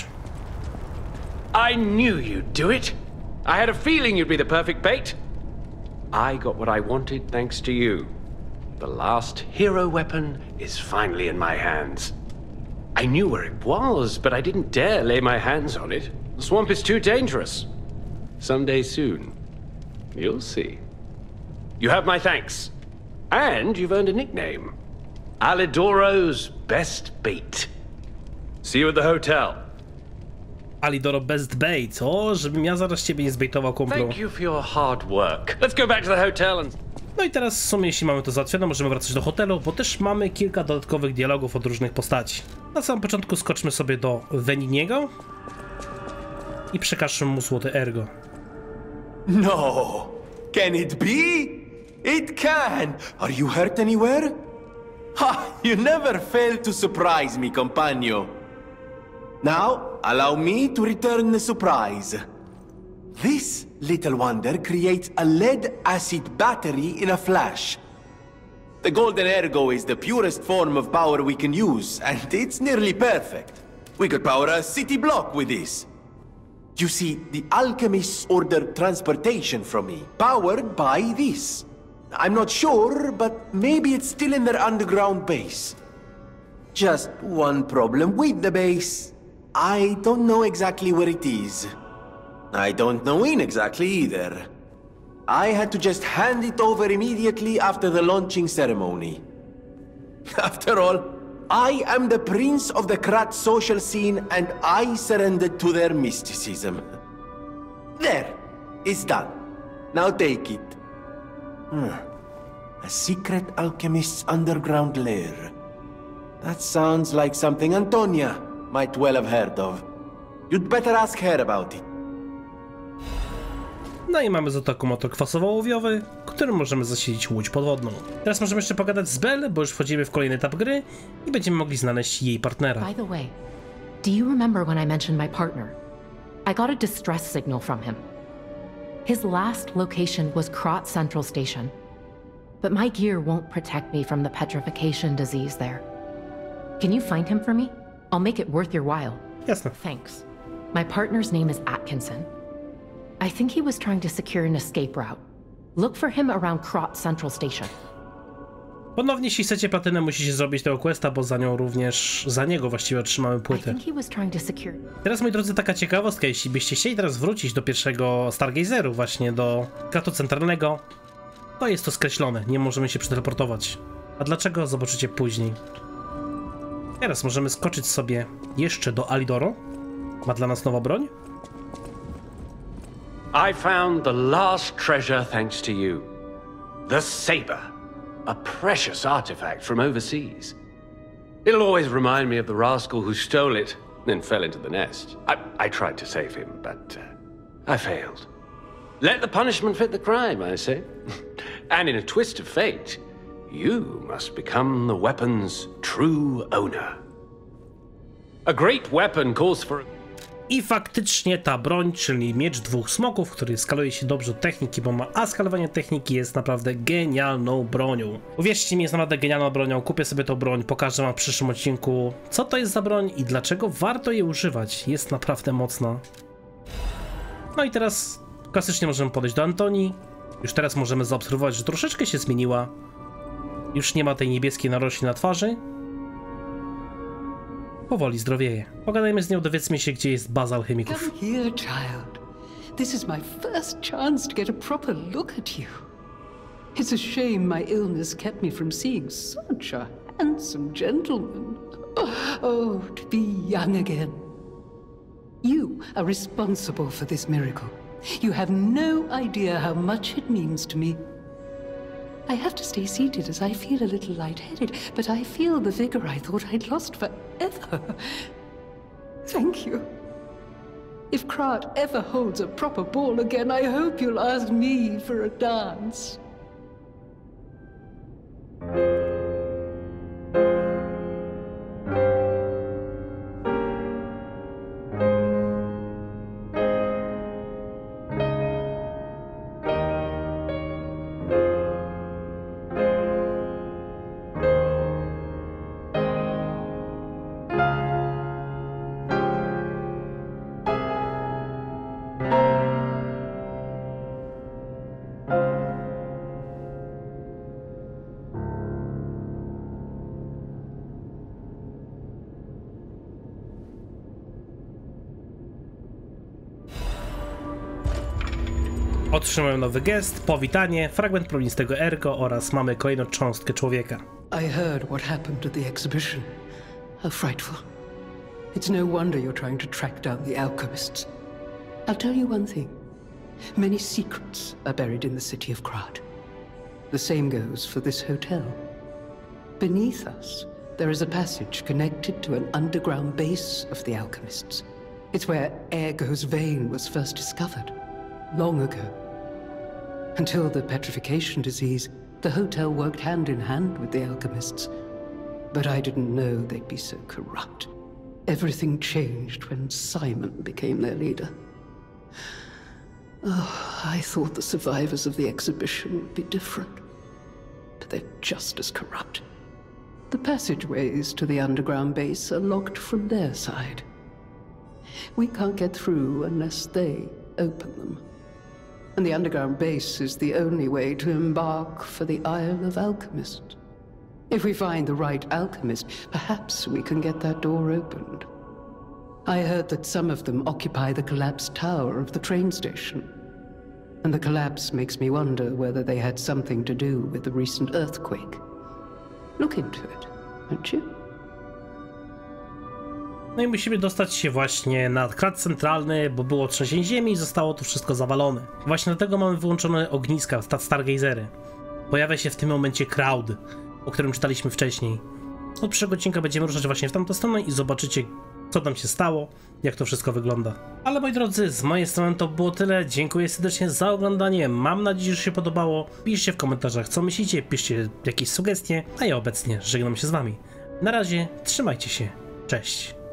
I knew you'd do it. I had a feeling you'd be the perfect bait. I got what I wanted thanks to you. The last hero weapon is finally in my hands. I knew where it was, but I didn't dare lay my hands on it. The swamp is too dangerous. Someday soon, you'll see. You have my thanks. And you've earned a nickname. Alidoro's Best Bait. See you at the hotel. Alidoro Best Bait. O, żebym ja zaraz ciebie nie zbejtował, kumplu. Thank you for your hard work. Let's go back to the hotel and... No i teraz w sumie, jeśli mamy to załatwione, możemy wracać do hotelu, bo też mamy kilka dodatkowych dialogów od różnych postaci. Na samym początku skoczmy sobie do Veniniego i przekażmy mu złote ergo. No! Can it be? It can! Are you hurt anywhere? Ha! You never fail to surprise me, compagno. Now, allow me to return the surprise. This little wonder creates a lead-acid battery in a flash. The golden ergo is the purest form of power we can use, and it's nearly perfect. We could power a city block with this. You see, the alchemists ordered transportation from me, powered by this. I'm not sure, but maybe it's still in their underground base. Just one problem with the base. I don't know exactly where it is. I don't know when exactly either. I had to just hand it over immediately after the launching ceremony. After all, I am the prince of the Krat social scene and I surrendered to their mysticism. There, it's done. Now take it. Hmm. A secret alchemist's underground lair. That sounds like something Antonia might well have heard of. You'd better ask her about it. No i mamy zatoku motor kwasowo-ołowiowy, którym możemy zasilić łódź podwodną. Teraz możemy jeszcze pogadać z Belle, bo już wchodzimy w kolejny etap gry i będziemy mogli znaleźć jej partnera. By the way, do you remember when I mentioned my partner? I got a distress signal from him. His last location was Krat Central Station. But my gear won't protect me from the petrification disease there. Can you find him for me? I'll make it worth your while. Jasne. Thanks. My partner's name is Atkinson. I think he was trying to secure an escape route. Look for him around Krat Central Station. Ponownie, jeśli chcecie platynę, musicie zrobić tego questa, bo za nią również, za niego właściwie otrzymamy I płytę. think he was trying to secure... Teraz, moi drodzy, taka ciekawostka, jeśli byście chcieli teraz wrócić do pierwszego Stargazeru, właśnie do Kratu Centralnego, to jest to skreślone, nie możemy się przeteleportować. A dlaczego? Zobaczycie później. Teraz możemy skoczyć sobie jeszcze do Alidoro. Ma dla nas nową broń. I found the last treasure thanks to you. The saber. A precious artifact from overseas. It'll always remind me of the rascal who stole it, then fell into the nest. I, I tried to save him, but uh, I failed. Let the punishment fit the crime, I say. And in a twist of fate, you must become the weapon's true owner. A great weapon calls for... I faktycznie ta broń, czyli miecz dwóch smoków, który skaluje się dobrze do techniki, bo ma A skalowanie techniki, jest naprawdę genialną bronią. Uwierzcie mi, jest naprawdę genialną bronią, kupię sobie tą broń, pokażę wam w przyszłym odcinku, co to jest za broń i dlaczego warto jej używać. Jest naprawdę mocna. No i teraz klasycznie możemy podejść do Antonii. Już teraz możemy zaobserwować, że troszeczkę się zmieniła. Już nie ma tej niebieskiej narośli na twarzy. Powoli zdrowieje. Pogadajmy z nią, dowiedzmy się, gdzie jest baza alchemików. Come here, child. This is my first chance to get a proper look at you. It's a shame my illness kept me from seeing such a handsome gentleman. Oh, to be young again. You are responsible for this miracle. You have no idea how much it means to me. I have to stay seated as I feel a little lightheaded, but I feel the vigor I thought I'd lost forever. Thank you. If Krat ever holds a proper ball again, I hope you'll ask me for a dance. Otrzymałem nowy gest, powitanie, fragment problemistego Ergo oraz mamy kolejną cząstkę człowieka. I heard what happened to the exhibition. How frightful. It's no wonder you're trying to track down the alchemists. I'll tell you one thing. Many secrets are buried in the city of Krat. The same goes for this hotel. Beneath us, there is a passage connected to an underground base of the alchemists. It's where Ergo's vein was first discovered, long ago. Until the petrification disease, the hotel worked hand in hand with the alchemists. But I didn't know they'd be so corrupt. Everything changed when Simon became their leader. Oh, I thought the survivors of the exhibition would be different. But they're just as corrupt. The passageways to the underground base are locked from their side. We can't get through unless they open them. And the underground base is the only way to embark for the Isle of Alchemists. If we find the right alchemist, perhaps we can get that door opened. I heard that some of them occupy the collapsed tower of the train station. And the collapse makes me wonder whether they had something to do with the recent earthquake. Look into it, won't you? No i musimy dostać się właśnie na krat centralny, bo było trzęsienie ziemi i zostało to wszystko zawalone. Właśnie dlatego mamy wyłączone ogniska, Stargazery. Pojawia się w tym momencie Crowd, o którym czytaliśmy wcześniej. Od przyszłego odcinka będziemy ruszać właśnie w tamtą stronę i zobaczycie, co tam się stało, jak to wszystko wygląda. Ale moi drodzy, z mojej strony to było tyle. Dziękuję serdecznie za oglądanie. Mam nadzieję, że się podobało. Piszcie w komentarzach, co myślicie, piszcie jakieś sugestie, a ja obecnie żegnam się z wami. Na razie, trzymajcie się. Cześć.